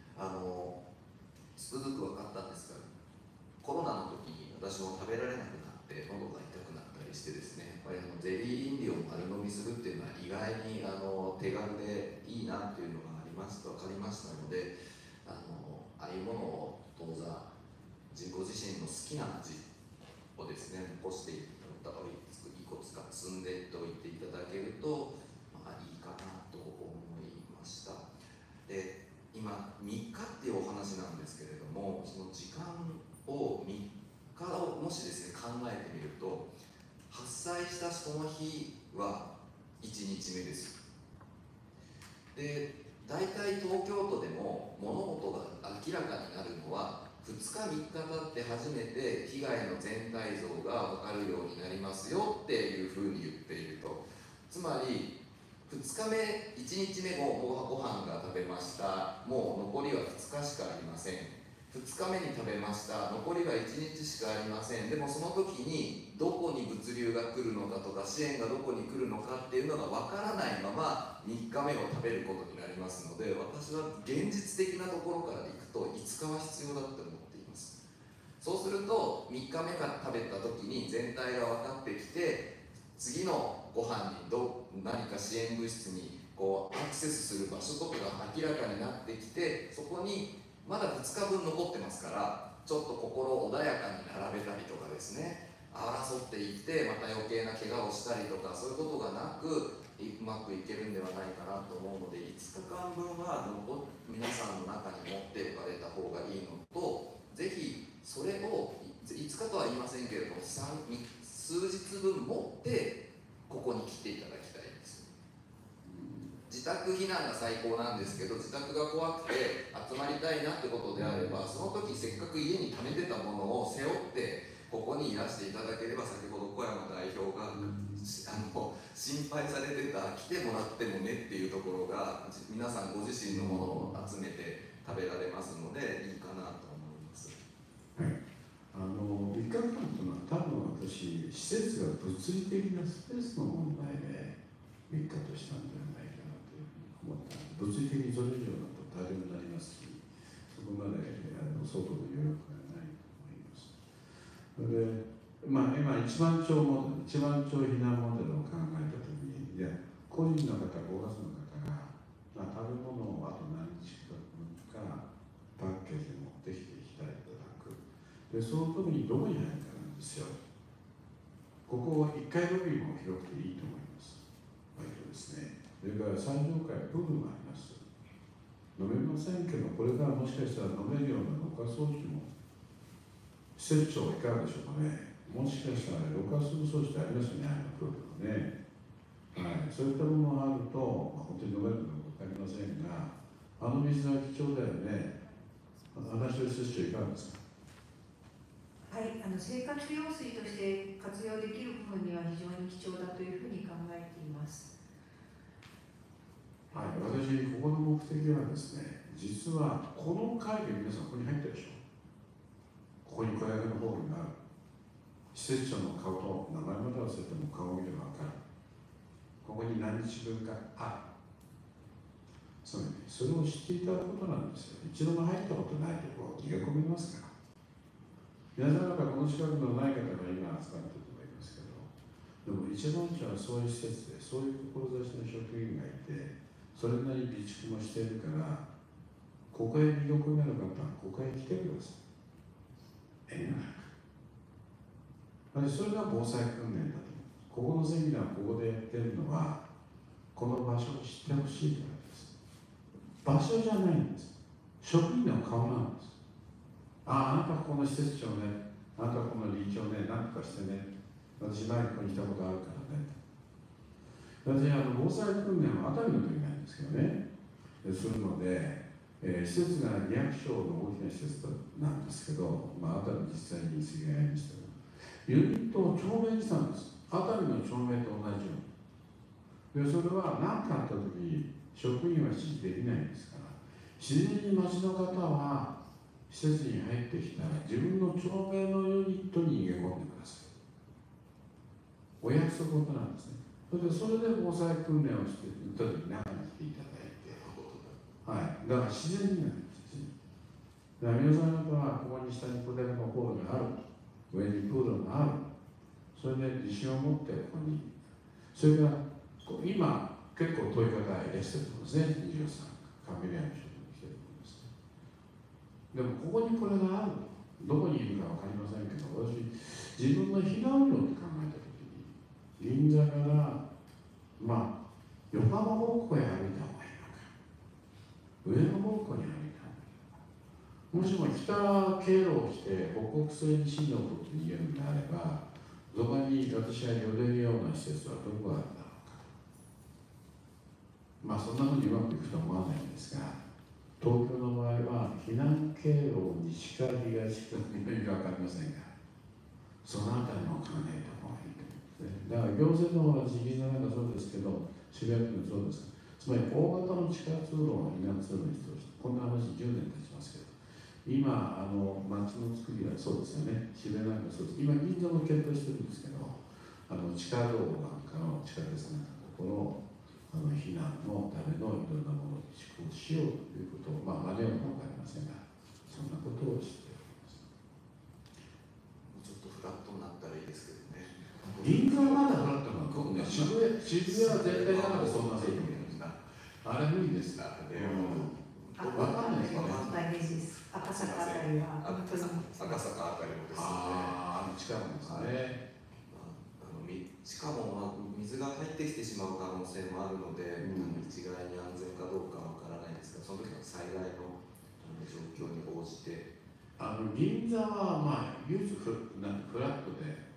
Speaker 3: つくづく分かったんですが、コロナの時に私も食べられなくなって喉が痛くなったりしてですね、やっぱりゼリー飲料を丸飲みするっていうのは意外に手軽でいいなっていうのが分かりましたので、ああいうものを当座自己自身の好きな味をですね残していくつか積んでおいていただけると、いいかなと思いました。で、今3日っていうお話なんですけれども、その時間を3日をもしですね考えてみると、発災したその日は1日目です。で、大体東京都でも物事が明らかになるのは2日3日経って初めて被害の全体像が分かるようになりますよっていうふうに言っていると、つまり2日目1日目もご飯が食べました、もう残りは2日しかありません、 2日目に食べました、残りは1日しかありません、でもその時にどこに物流が来るのかとか支援がどこに来るのかっていうのがわからないまま3日目を食べることになりますので、私は現実的なところからいくと5日は必要だって思っています。そうすると3日目から食べた時に全体が分かってきて、次のご飯に何か支援物質にこうアクセスする場所とかが明らかになってきて、そこにまだ2日分残ってますから、ちょっと心穏やかに並べたりとかですね、争っていってまた余計な怪我をしたりとか、そういうことがなくうまくいけるんではないかなと思うので、5日間分は皆さんの中に持っておかれた方がいいのと、ぜひそれを5日とは言いませんけれども、数日分持ってここに来ていただきたいです。自宅避難が最高なんですけど、自宅が怖くて集まりたいなってことであれば、その時せっかく家に貯めてたものを背負ってここにいらしていただければ、先ほど小山代表が心配されてた来てもらってもねっていうところが、皆さんご自身のものを集めて食べられますのでいいかなと思います。
Speaker 2: はい、3日間というのは多分私、施設が物理的なスペースの問題で3日としたんではないかなというふうに思った。物理的にそれ以上だと大変になりますし、そこまで相当の余力がないと思います。それで、今一番町避難モデルを考えたときに、個人の方、ご家族の方が、食べ物をあと何日かパッケージで持ってきていただく。で、その時にどこに入るかなんですよ。ここは1階ロビーも広くていいと思います。割とですね。それから最上階プールもあります。飲めませんけど、これからもしかしたら飲めるようなろ過装置も、施設長はいかがでしょうかね。もしかしたらろ過する装置ってありますよね、プールのね。はい、そういったものがあると、本当に飲めるのか分かりませんが、水は貴重だよね。話の施設長いかがですか。
Speaker 1: はい、生活用水として活用できる部分には非常に貴重だというふうに考えています。
Speaker 2: はい、私、ここの目的はですね、実はこの会で皆さんここに入ったでしょ。ここに小屋のホールがある。施設長の顔と名前まで忘れても顔を見れば分かる。ここに何日分かある。それを知っていただくことなんですよ。一度も入ったことないところ、逃げ込みますから。皆さん方この近くのない方が今集まっていると思いますけど、でも一番地はそういう施設で、そういう志の職員がいて、それなりに備蓄もしているから、ここへ見どころになる方はここへ来てください。それが防災訓練だと思う。ここのセミナー、ここでやってるのは、この場所を知ってほしいからです。場所じゃないんです。職員の顔なんです。あなたこの施設長ね、あなたこの理事長ね、何とかしてね、私前にここに来たことあるからね。私、防災訓練は熱海の時なんですけどね、するので、施設が200床の大きな施設なんですけど、熱海実際に水害ありましたけど、ユニットを町名にしたんです。熱海の町名と同じように。で、それは何かあった時に職員は指示できないんですから、自然に町の方は施設に入ってきたら自分の町名のユニットに逃げ込んでください。お約束事なんですね。それで防災訓練をしていった時に中に来ていただいて、はい、だから自然になるんです。だから皆さん方はここに下に小寺のホールがある、上にプールがある、それで自信を持ってここに、それから今結構遠い方がいらっしゃると思うんですね。23カメリアの人に来てると思うんです。でもここにこれがある、どこにいるか分かりませんけど、私自分の避難路って考えた時に銀座から横浜方向へ歩いた方がいいのか、上野方向に歩いた方がいいのか、もしも北経路をして北北西に進路を取って逃げるのであれば、そこに私が寄れるような施設はどこがあるんだろうか。そんなふうにうまくいくとは思わないんですが、東京の場合は避難経路を西から東から南か分かりませんが、そのあたりも考えた方がいいと思うんですね。だから行政の方は地銀座なんかそうですけど、渋谷区もそうです。つまり大型の地下通路を避難通路にしてほしい。こんな話10年経ちますけど、 今町の作りはそうですよね、渋谷なんかそうです。今銀座も検討してるんですけど、地下道なんかの地下鉄なんかのところ避難のためのいろんなものを施行しようということを、間に合うのか分かりませんが、そんなことをしております。
Speaker 3: もうちょっとフラットになったらいいですけどね。
Speaker 2: 銀座はまだフラットなのね、渋谷は全体だからそんなこと言うんだ。あれ無理です。分かんないですよね。
Speaker 1: 赤坂あたりは本当に
Speaker 3: 赤坂あたりもですよね。
Speaker 2: 近くですね。
Speaker 3: しかも水が入ってきてしまう可能性もあるので、一概に安全かどうかわからないですが、その時の災害の状況に応じて。
Speaker 2: 銀座は唯一フラットで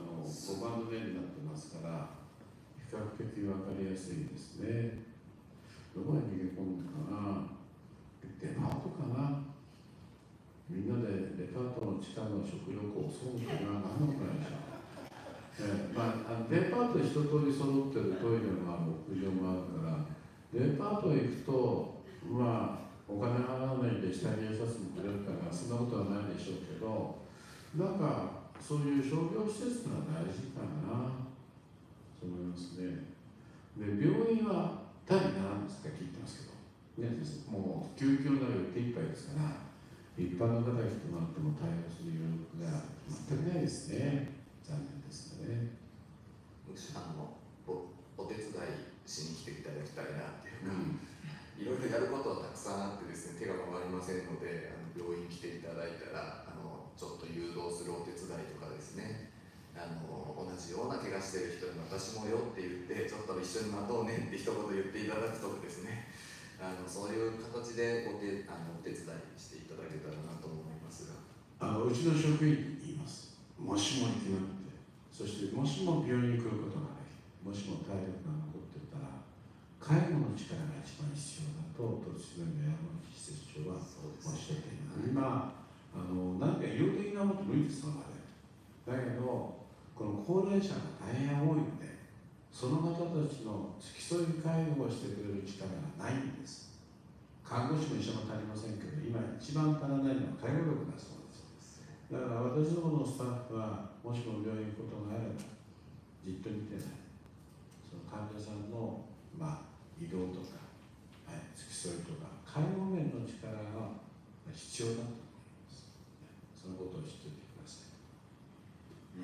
Speaker 2: 5番の目になってますから、比較的分かりやすいですね。どこに逃げ込んだかな、デパートかな、みんなでデパートの地下の食料庫を襲うかな、何のくらいでしょう。デパート一通り揃ってるトイレもある、屋上もあるから、デパートへ行くと、お金払わないで下に優しくくれるから、そんなことはないでしょうけど、なんか、そういう商業施設が大事かなと思いますね。で、病院は第7ですか聞いてますけど、ね、もう救急なり手いっぱいですから、一般の方が来てもらっても対応する余力が全くないですね。残念ですね。
Speaker 3: むしろお手伝いしに来ていただきたいなっていうか、いろいろやることはたくさんあってですね、手が回りませんので、病院来ていただいたらちょっと誘導するお手伝いとかですね、同じような怪我してる人に私もよって言ってちょっと一緒に待とうねって一言言っていただくとかですね、そういう形でお手伝いしていただけたらなと思いますが、
Speaker 2: うちの職員に言います。もしも行けなくて、そしてもしも病院に来ることがない、もしも体力が残ってたら介護の力が一番必要だと都市の山口施設長はおっしゃっています。今何か医療的なこと無理ですのまで。だけどこの高齢者が大変多いので、その方たちの付き添い介護をしてくれる力がないんです。看護師も医者も足りませんけど、今一番足らないのは介護力だそうです。だから私どものスタッフはもしも病院に行くことがあればじっと見てない、その患者さんの、移動とか、付き添いとか介護面の力が必要だと思います。そのことを知っておいてください。
Speaker 1: はい、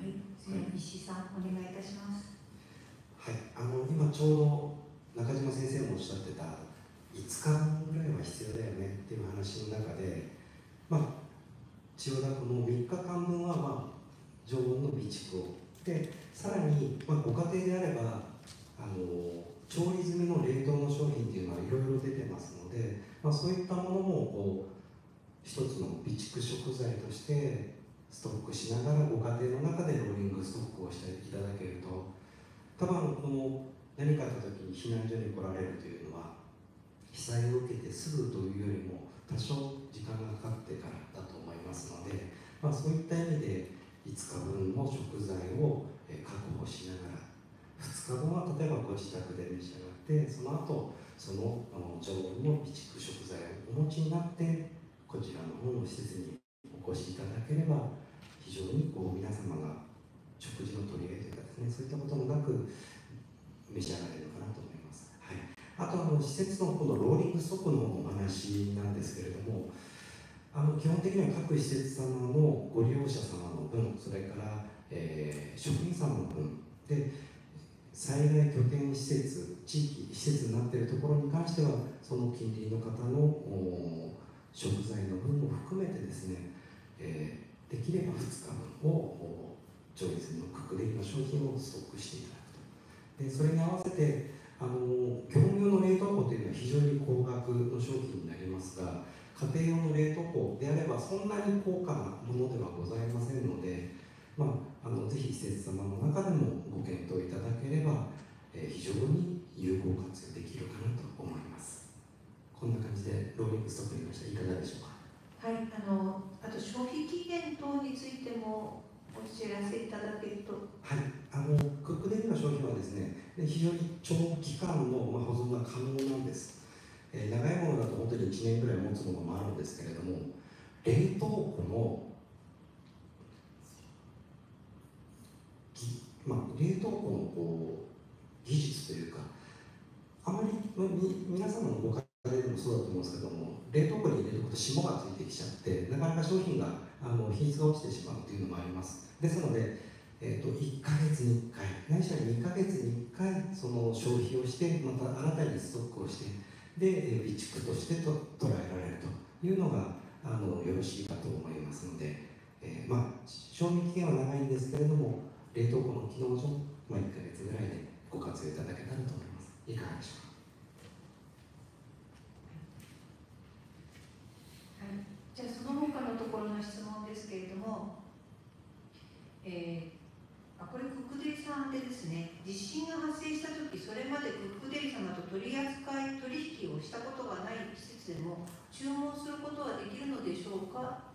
Speaker 1: 石井さんお願いいたします。
Speaker 4: はい、今ちょうど中島先生もおっしゃってた5日ぐらいは必要だよねっていう話の中で、千代田区の3日間分は常温の備蓄をで、さらに、ご家庭であれば調理済みの冷凍の商品っていうのはいろいろ出てますので、そういったものも一つの備蓄食材としてストックしながらご家庭の中でローリングストックをしていただけると、多分何かあった時に避難所に来られるというのは被災を受けてすぐというよりも多少時間がかかってからだと思いますので、そういった意味で5日分の食材を確保しながら、2日後は例えばご自宅で召し上がって、その後その常温の備蓄食材をお持ちになってこちらの方の施設にお越しいただければ、非常に皆様が食事の取り合いというかですね、そういったこともなく召し上がれるのかなと思います。はい、あと施設のこのローリングストックのお話なんですけれども、基本的には各施設様のご利用者様の分、それから、職員様の分で、災害拠点施設、地域施設になっているところに関しては、その近隣の方の食材の分も含めてですね、できれば2日分を調理済みのクックデリの商品をストックしていただくと。でそれに合わせて業務用の冷凍庫というのは非常に高額の商品になりますが、家庭用の冷凍庫であればそんなに高価なものではございませんので、ぜひ施設様の中でもご検討いただければ、非常に有効活用できるかなと思います。こんな感じでローリングストックにました。いかがでしょうか。
Speaker 1: はい、あと消費期限等についてもお知らせいただけると。
Speaker 4: はい、クックデリの商品はですね、非常に長期間の保存が可能なんです。長いものだと本当に1年ぐらい持つものもあるんですけれども、 冷凍庫の冷凍庫の技術というか、あまり皆様のご家庭でもそうだと思うんですけども、冷凍庫に入れると霜がついてきちゃって、なかなか商品が品質が落ちてしまうというのもあります。ですので、1ヶ月に1回、ないしは2ヶ月に1回、その消費をして、また新たにストックをして、で、備蓄として捉えられるというのがよろしいかと思いますので、賞味期限は長いんですけれども、冷凍庫の機能上、1ヶ月ぐらいでご活用いただけたらと思います。いかがでしょうか。
Speaker 1: はい、じゃあその他のところの質問ですけれども、これクックデリさんでですね、地震が発生したとき、それまでクックデリ様と取引をしたことがない施設でも注文することはできるのでしょうか。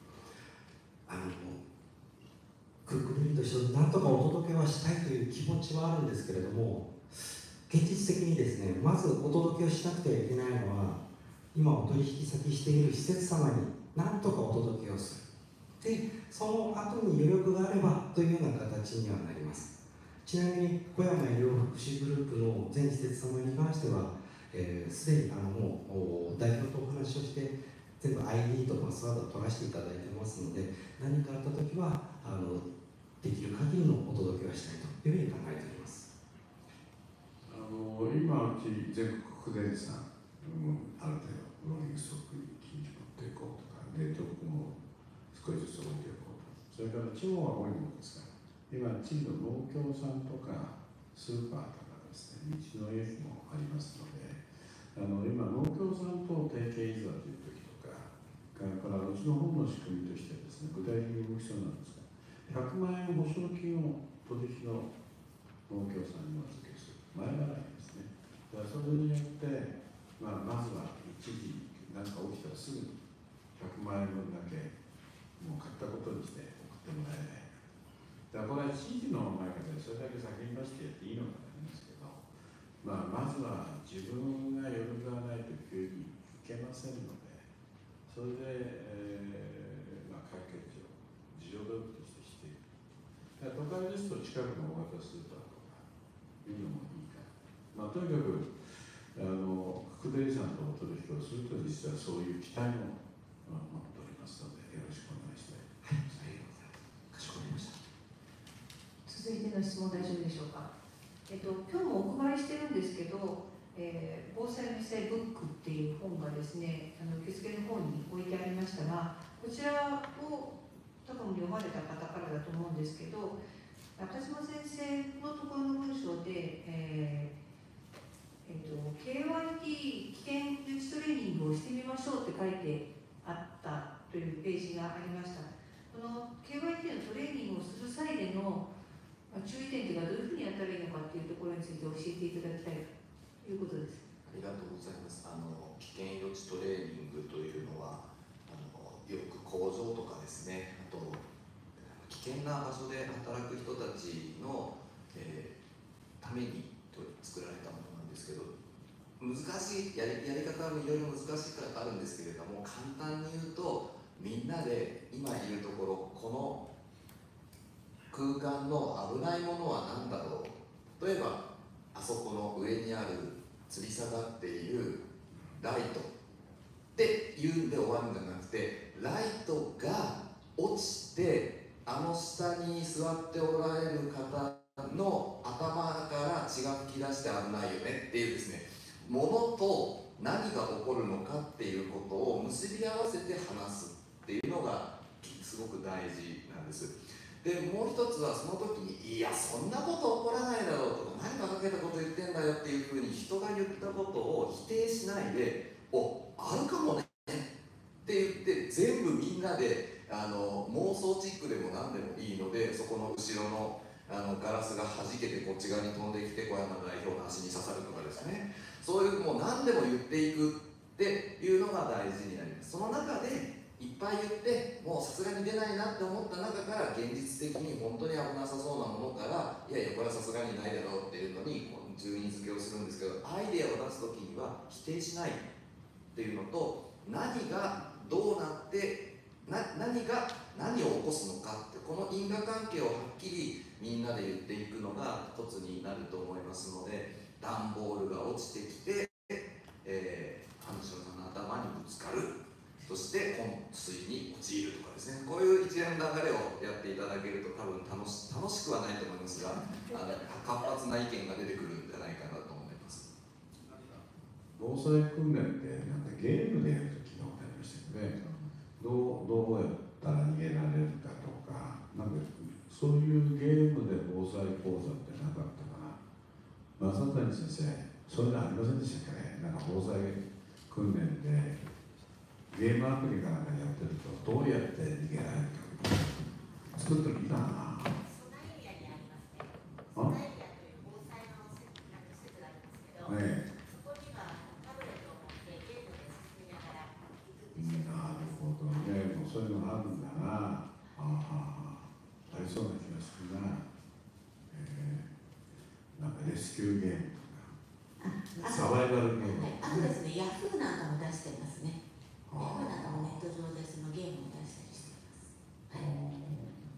Speaker 4: クックデリとしてなんとかお届けはしたいという気持ちはあるんですけれども、現実的にですね、まずお届けをしなくてはいけないのは、今お取引先している施設様になんとかお届けをする。で、その後に余力があればというような形にはなります。ちなみに小山医療福祉グループの全施設様に関しては、すでにもう代表とお話をして全部 ID とパスワードを取らせていただいてますので、何かあったときはできる限りのお届けをしたいというふうに考えております。
Speaker 2: 今うち全国クデリさん、ある程度ローリングストックに近所持っていこうとか、冷凍庫も少しずつ置いていこうと、それから地方は多いものですから、今、地域の農協さんとかスーパーとかですね、道の駅もありますので、今、農協さんと提携いざという時とか、それからうちの本の仕組みとしてですね、具体的に動きそうなんですが、100万円保証金を取引の農協さんにお預けする、前払いですね。だからそれによって、まずは一時何か起きたらすぐに100万円分だけもう買ったことにして送ってもらえない。だからこれは地域の前でそれだけ先に出してやっていいのかと思いますけど、まずは自分が余力がないと急にいけませんので、それで、解決を自助努力としてしていく。だから都会ですと近くの大型スーパーとかいうのもいいかな。とにかくククデリさんとお取引をすると実はそういう期待も持っておりますので、よろしくお願いしたい。
Speaker 4: はい、ありがとうございます。かしこまりました。
Speaker 1: 続いての質問大丈夫でしょうか。今日もお配りしてるんですけど、防災無災ブックっていう本がですね、受付の方に置いてありましたが、こちらを多分読まれた方からだと思うんですけど、中島先生のところの文章で、KYT 危険予知トレーニングをしてみましょうって書いてあったというページがありました。この KYT のトレーニングをする際での注意点というか、どういうふうにやったらいいのかというところについて教えていただきたいということです。
Speaker 3: ありがとうございます。危険予知トレーニングというのはよく工場とかですね、あと危険な場所で働く人たちの、ために作られたものなんですけど、難しいやり方はいろいろ難しいからあるんですけれども、簡単に言うと、みんなで今いるところ、この空間の危ないものは何だろう。例えばあそこの上にある吊り下がっているライトっていうんで終わるんじゃなくて、ライトが落ちて下に座っておられる方の頭から血が噴き出して危ないよねっていうですね、ものと何が起こるのかっていうことを結び合わせて話すっていうのがすごく大事なんです。でもう一つは、その時にいやそんなこと起こらないだろうとか、何かかけたこと言ってんだよっていうふうに人が言ったことを否定しないで、あるかもねって言って全部みんなで妄想チックでも何でもいいので、そこの後ろのガラスが弾けてこっち側に飛んできて小山代表の足に刺さるとかですね、そういうもう何でも言っていくっていうのが大事になります。その中でいっぱい言ってもうさすがに出ないなって思った中から、現実的に本当に危なさそうなものから、いやいやこれはさすがにないだろうっていうのに順位付けをするんですけど、アイデアを出す時には否定しないっていうのと、何がどうなって何を起こすのかって、この因果関係をはっきりみんなで言っていくのが一つになると思いますので、段ボールが落ちてきて、半地さんの頭にぶつかる、そして昏睡に陥るとかですね、こういう一連の流れをやっていただけると多分楽しくはないと思いますが、活発な意見が出てくるんじゃないかなと思います。
Speaker 2: 防災訓練ってなんかゲームでやると聞いたことありましたよね。どうやったら逃げられるかとか、なんかそういうゲームで防災講座ってなかったかな。正谷先生、そういうのありませんでしたかね。なんか防災訓練でゲームアプリかなんかやってるとどうやって逃げられるか作ってみたな。
Speaker 5: そのエリアにありますね。そのエリアという防災の施設があるんですけど、そこにはタブレットを持ってゲームで進みながら行くんですよ。
Speaker 2: なるほどね、もうそういうのがあるんだな。ありそうな気がするな。なんかレスキューゲームとか、サバイバルゲーム。
Speaker 5: あとですね、ヤフーなんかも出してますね。ヤフーなんかもネット上でそのゲームを出したりしています。はい、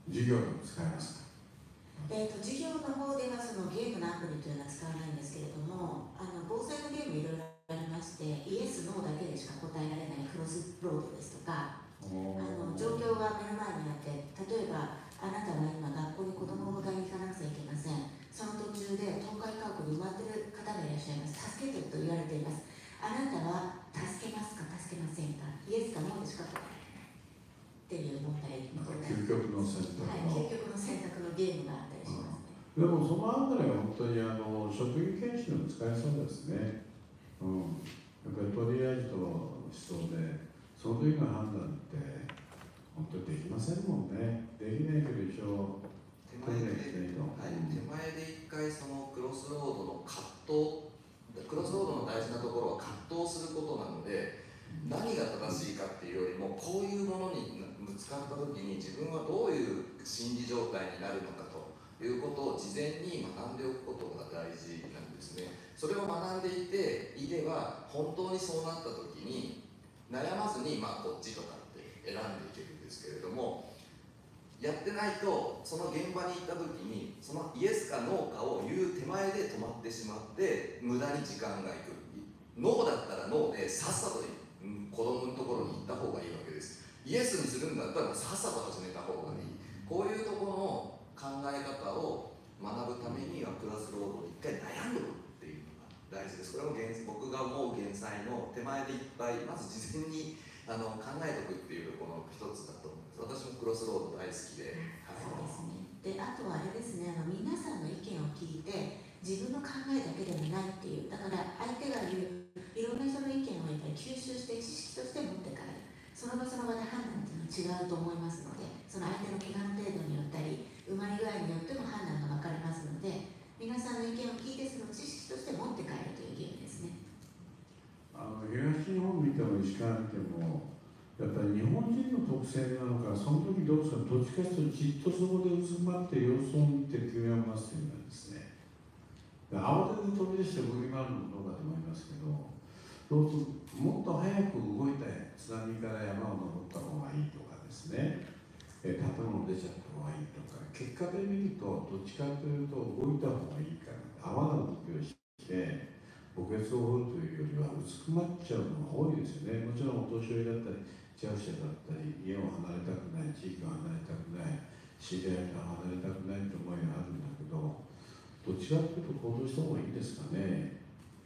Speaker 2: 授業でも使えますか。
Speaker 5: 授業の方ではそのゲームのアプリというのは使わないんですけれども、防災のゲームいろいろありまして、イエス・ノーだけでしか答えられないクロスロードですとか、状況が目の前にあって、例えばあなたは今学校に子供を迎えに行かなくちゃいけません。その途中で倒壊家屋に埋まっている方がいらっしゃいます。助けてと言われています。あなたは助けますか助けませんか、イエスかノーでしか答えられないっていう問題
Speaker 2: なんか究極の選択の、
Speaker 5: はい、究極の選択のゲームがあったりしますね。
Speaker 2: でもそのあたりは本当に職員研修にも使えそうですね。やっぱりトリアージと思想でその時の判断って本当にできませんもんね。できないけど一応
Speaker 3: 手前で一回そのクロスロードの葛藤、クロスロードの大事なところは葛藤することなので、何が正しいかっていうよりも、こういうものにぶつかった時に自分はどういう心理状態になるのかということを事前に学んでおくことが大事なんですね。それを学んでいれば、本当にそうなった時に悩まずにこっちとかって選んでいけるんですけれども、やってないとその現場に行った時にそのイエスかノーかを言う手前で止まってしまって無駄に時間がいく。ノーだったらノーでさっさと子供のところに行った方がいいわけです。イエスにするんだったらさっさと始めた方がいい。こういうところの考え方を学ぶためにはクラスロードを一回悩むっていうのが大事です。これも僕が思う減災の手前でいっぱいまず事前に考えておくっていうところの一つだと思います。私もクロスロード大好きで、
Speaker 5: そうですね。で、あとはあれですね、皆さんの意見を聞いて自分の考えだけではないっていう、だから相手が言ういろんな人の意見をやっぱり吸収して知識として持って帰る、その場その場で判断っていうのは違うと思いますので、その相手の怪我の程度によったり生まれ具合によっても判断が分かれますので、皆さんの意見を聞いてその知識として持って帰るというゲームですね。
Speaker 2: 東日本見ても石川見てもやっぱり日本人の特性なのか、その時どうするか、どっちかというとじっとそこでうずまって様子を見て決めを待つというのはですね、慌てて飛び出して動き回るのもどうかと思いますけど、そうするともっと早く動いて津波から山を登った方がいいとかですね、建物出ちゃった方がいいとか、結果で見るとどっちかというと動いた方がいいから泡が動きをして墓穴を掘るというよりはうずくまっちゃうのが多いですよね。もちろんお年寄りだったり弱者だったり家を離れたくない、地域を離れたくない、知り合いから離れたくないという思いがあるんだけど、どちらかというと行動した方がいいですかね。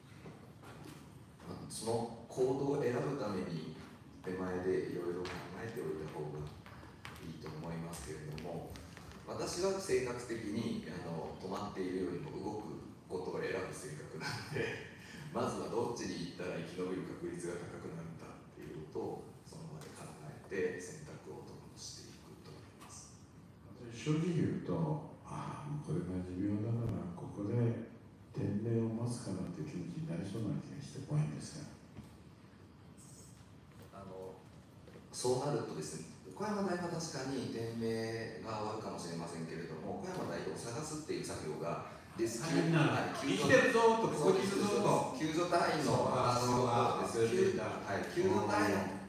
Speaker 3: その行動を選ぶために手前でいろいろ考えておいた方がいいと思いますけれども、私は性格的に止まっているよりも動くことを選ぶ性格なので、まずはどっちに行ったら生き延びる確率が高くなるんだっていうことをその場で考えて選択をしていくと思います。
Speaker 2: 正直言うと、もうこれが寿命だからここで天命を待つかなっていう気持ちになりそうな気がして怖いんですが、
Speaker 3: そうなるとですね、小山大は確かに天命が終わるかもしれませんけれども、小山大を探すっていう作業が生きてるぞと、ここにいるぞと、救助隊員の救助隊員の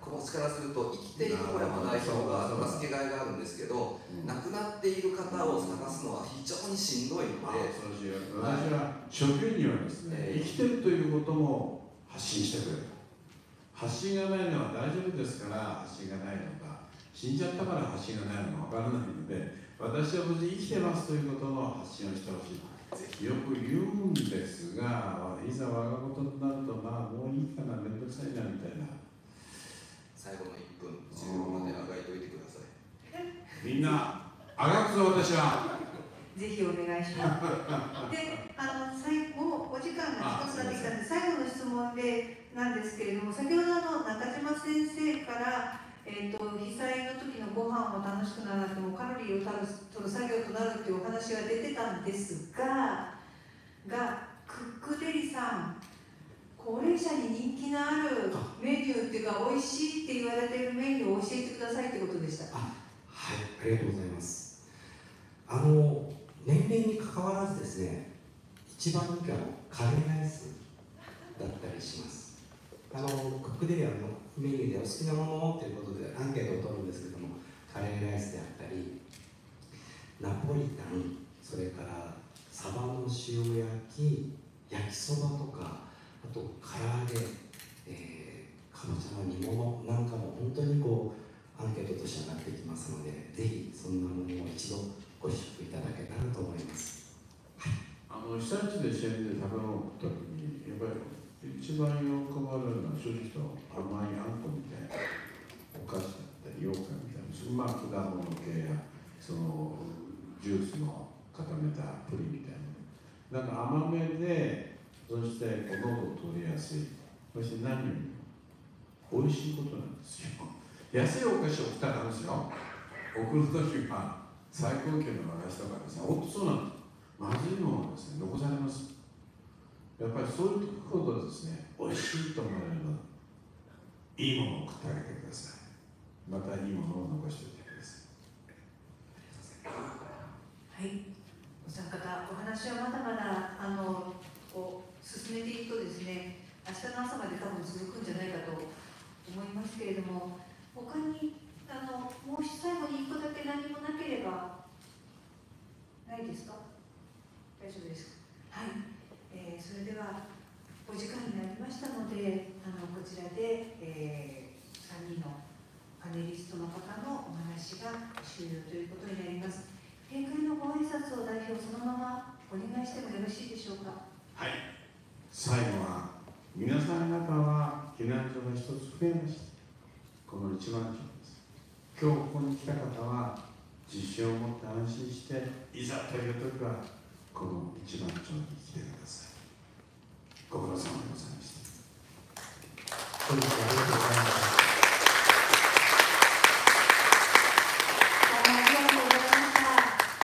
Speaker 3: 気持ちからすると、生きている小山代表が助けがいがあるんですけど、亡くなっている方を探すのは非常にしんどいので、
Speaker 2: 私は職員にはですね、生きてるということも発信してくれる。発信がないのは大丈夫ですから発信がないのか、死んじゃったから発信がないのかわからないので、私は無事生きてますということの発信をしてほしい。よく言うんですが、いざ我が事になると、まあもういいかな、めんどくさいなみたいな。
Speaker 3: 最後の1分15まであがいといてください。
Speaker 2: みんなあがくぞ、私は。
Speaker 1: ぜひお願いします。で、最後、お時間が近くなってきたので、最後の質問なんですけれども、先ほど中島先生から、被災の時のご飯も楽しくならなくてもカロリーを取る作業となるというお話が出てたんですが、クックデリさん、高齢者に人気のあるメニューっていうか、美味しいって言われているメニューを教えてくださいってことでした。
Speaker 4: はい、ありがとうございます。年齢に関わらずですね、一番人気はカレーライスだったりします。クックデリアのメニューでお好きなものということでアンケートを取るんですけども、カレーライスであったり、ナポリタン、それからサバの塩焼き、焼きそばとか、あと唐揚げ、かぼちゃの煮物なんかも本当にアンケートとして上がってきますので、ぜひそんなものを一度ご試食いただけたらと思います。
Speaker 2: 被災地で支援で食べ物を食った時に、やっぱり一番喜ばれるのは正直と甘いあんこみたいなお菓子だったり羊羹みたいな、果物系やそのジュースの固めたプリンみたいな、なんか甘めで、そして喉を通りやすい、そして何よりも美味しいことなんですよ。安いお菓子を送ったらダメですよ。送るときは最高級の和菓子とかですね、本当そうなんです。まずいものはですね、残されます。やっぱりそういうことですね、美味しいと思われるの、いいものを送ってあげてください。またいいものを残しておいてください。
Speaker 1: はい、お三方、お話はまだまだ進めていくとですね、明日の朝まで多分続くんじゃないかと思いますけれども、他にもう最後に1個だけ何もなければないですか？大丈夫ですか？はい、それではお時間になりましたので、こちらで、3人のパネリストの方のお話が終了ということになります。閉会のご挨拶を代表そのままお願いしてもよろしいでしょうか？
Speaker 2: はい、最後は皆さん方は避難所が一つ増えました。この一番町です。今日ここに来た方は自信を持って安心して、いざという時はこの一番町に来てください。ご苦労様でございました。
Speaker 4: 本日は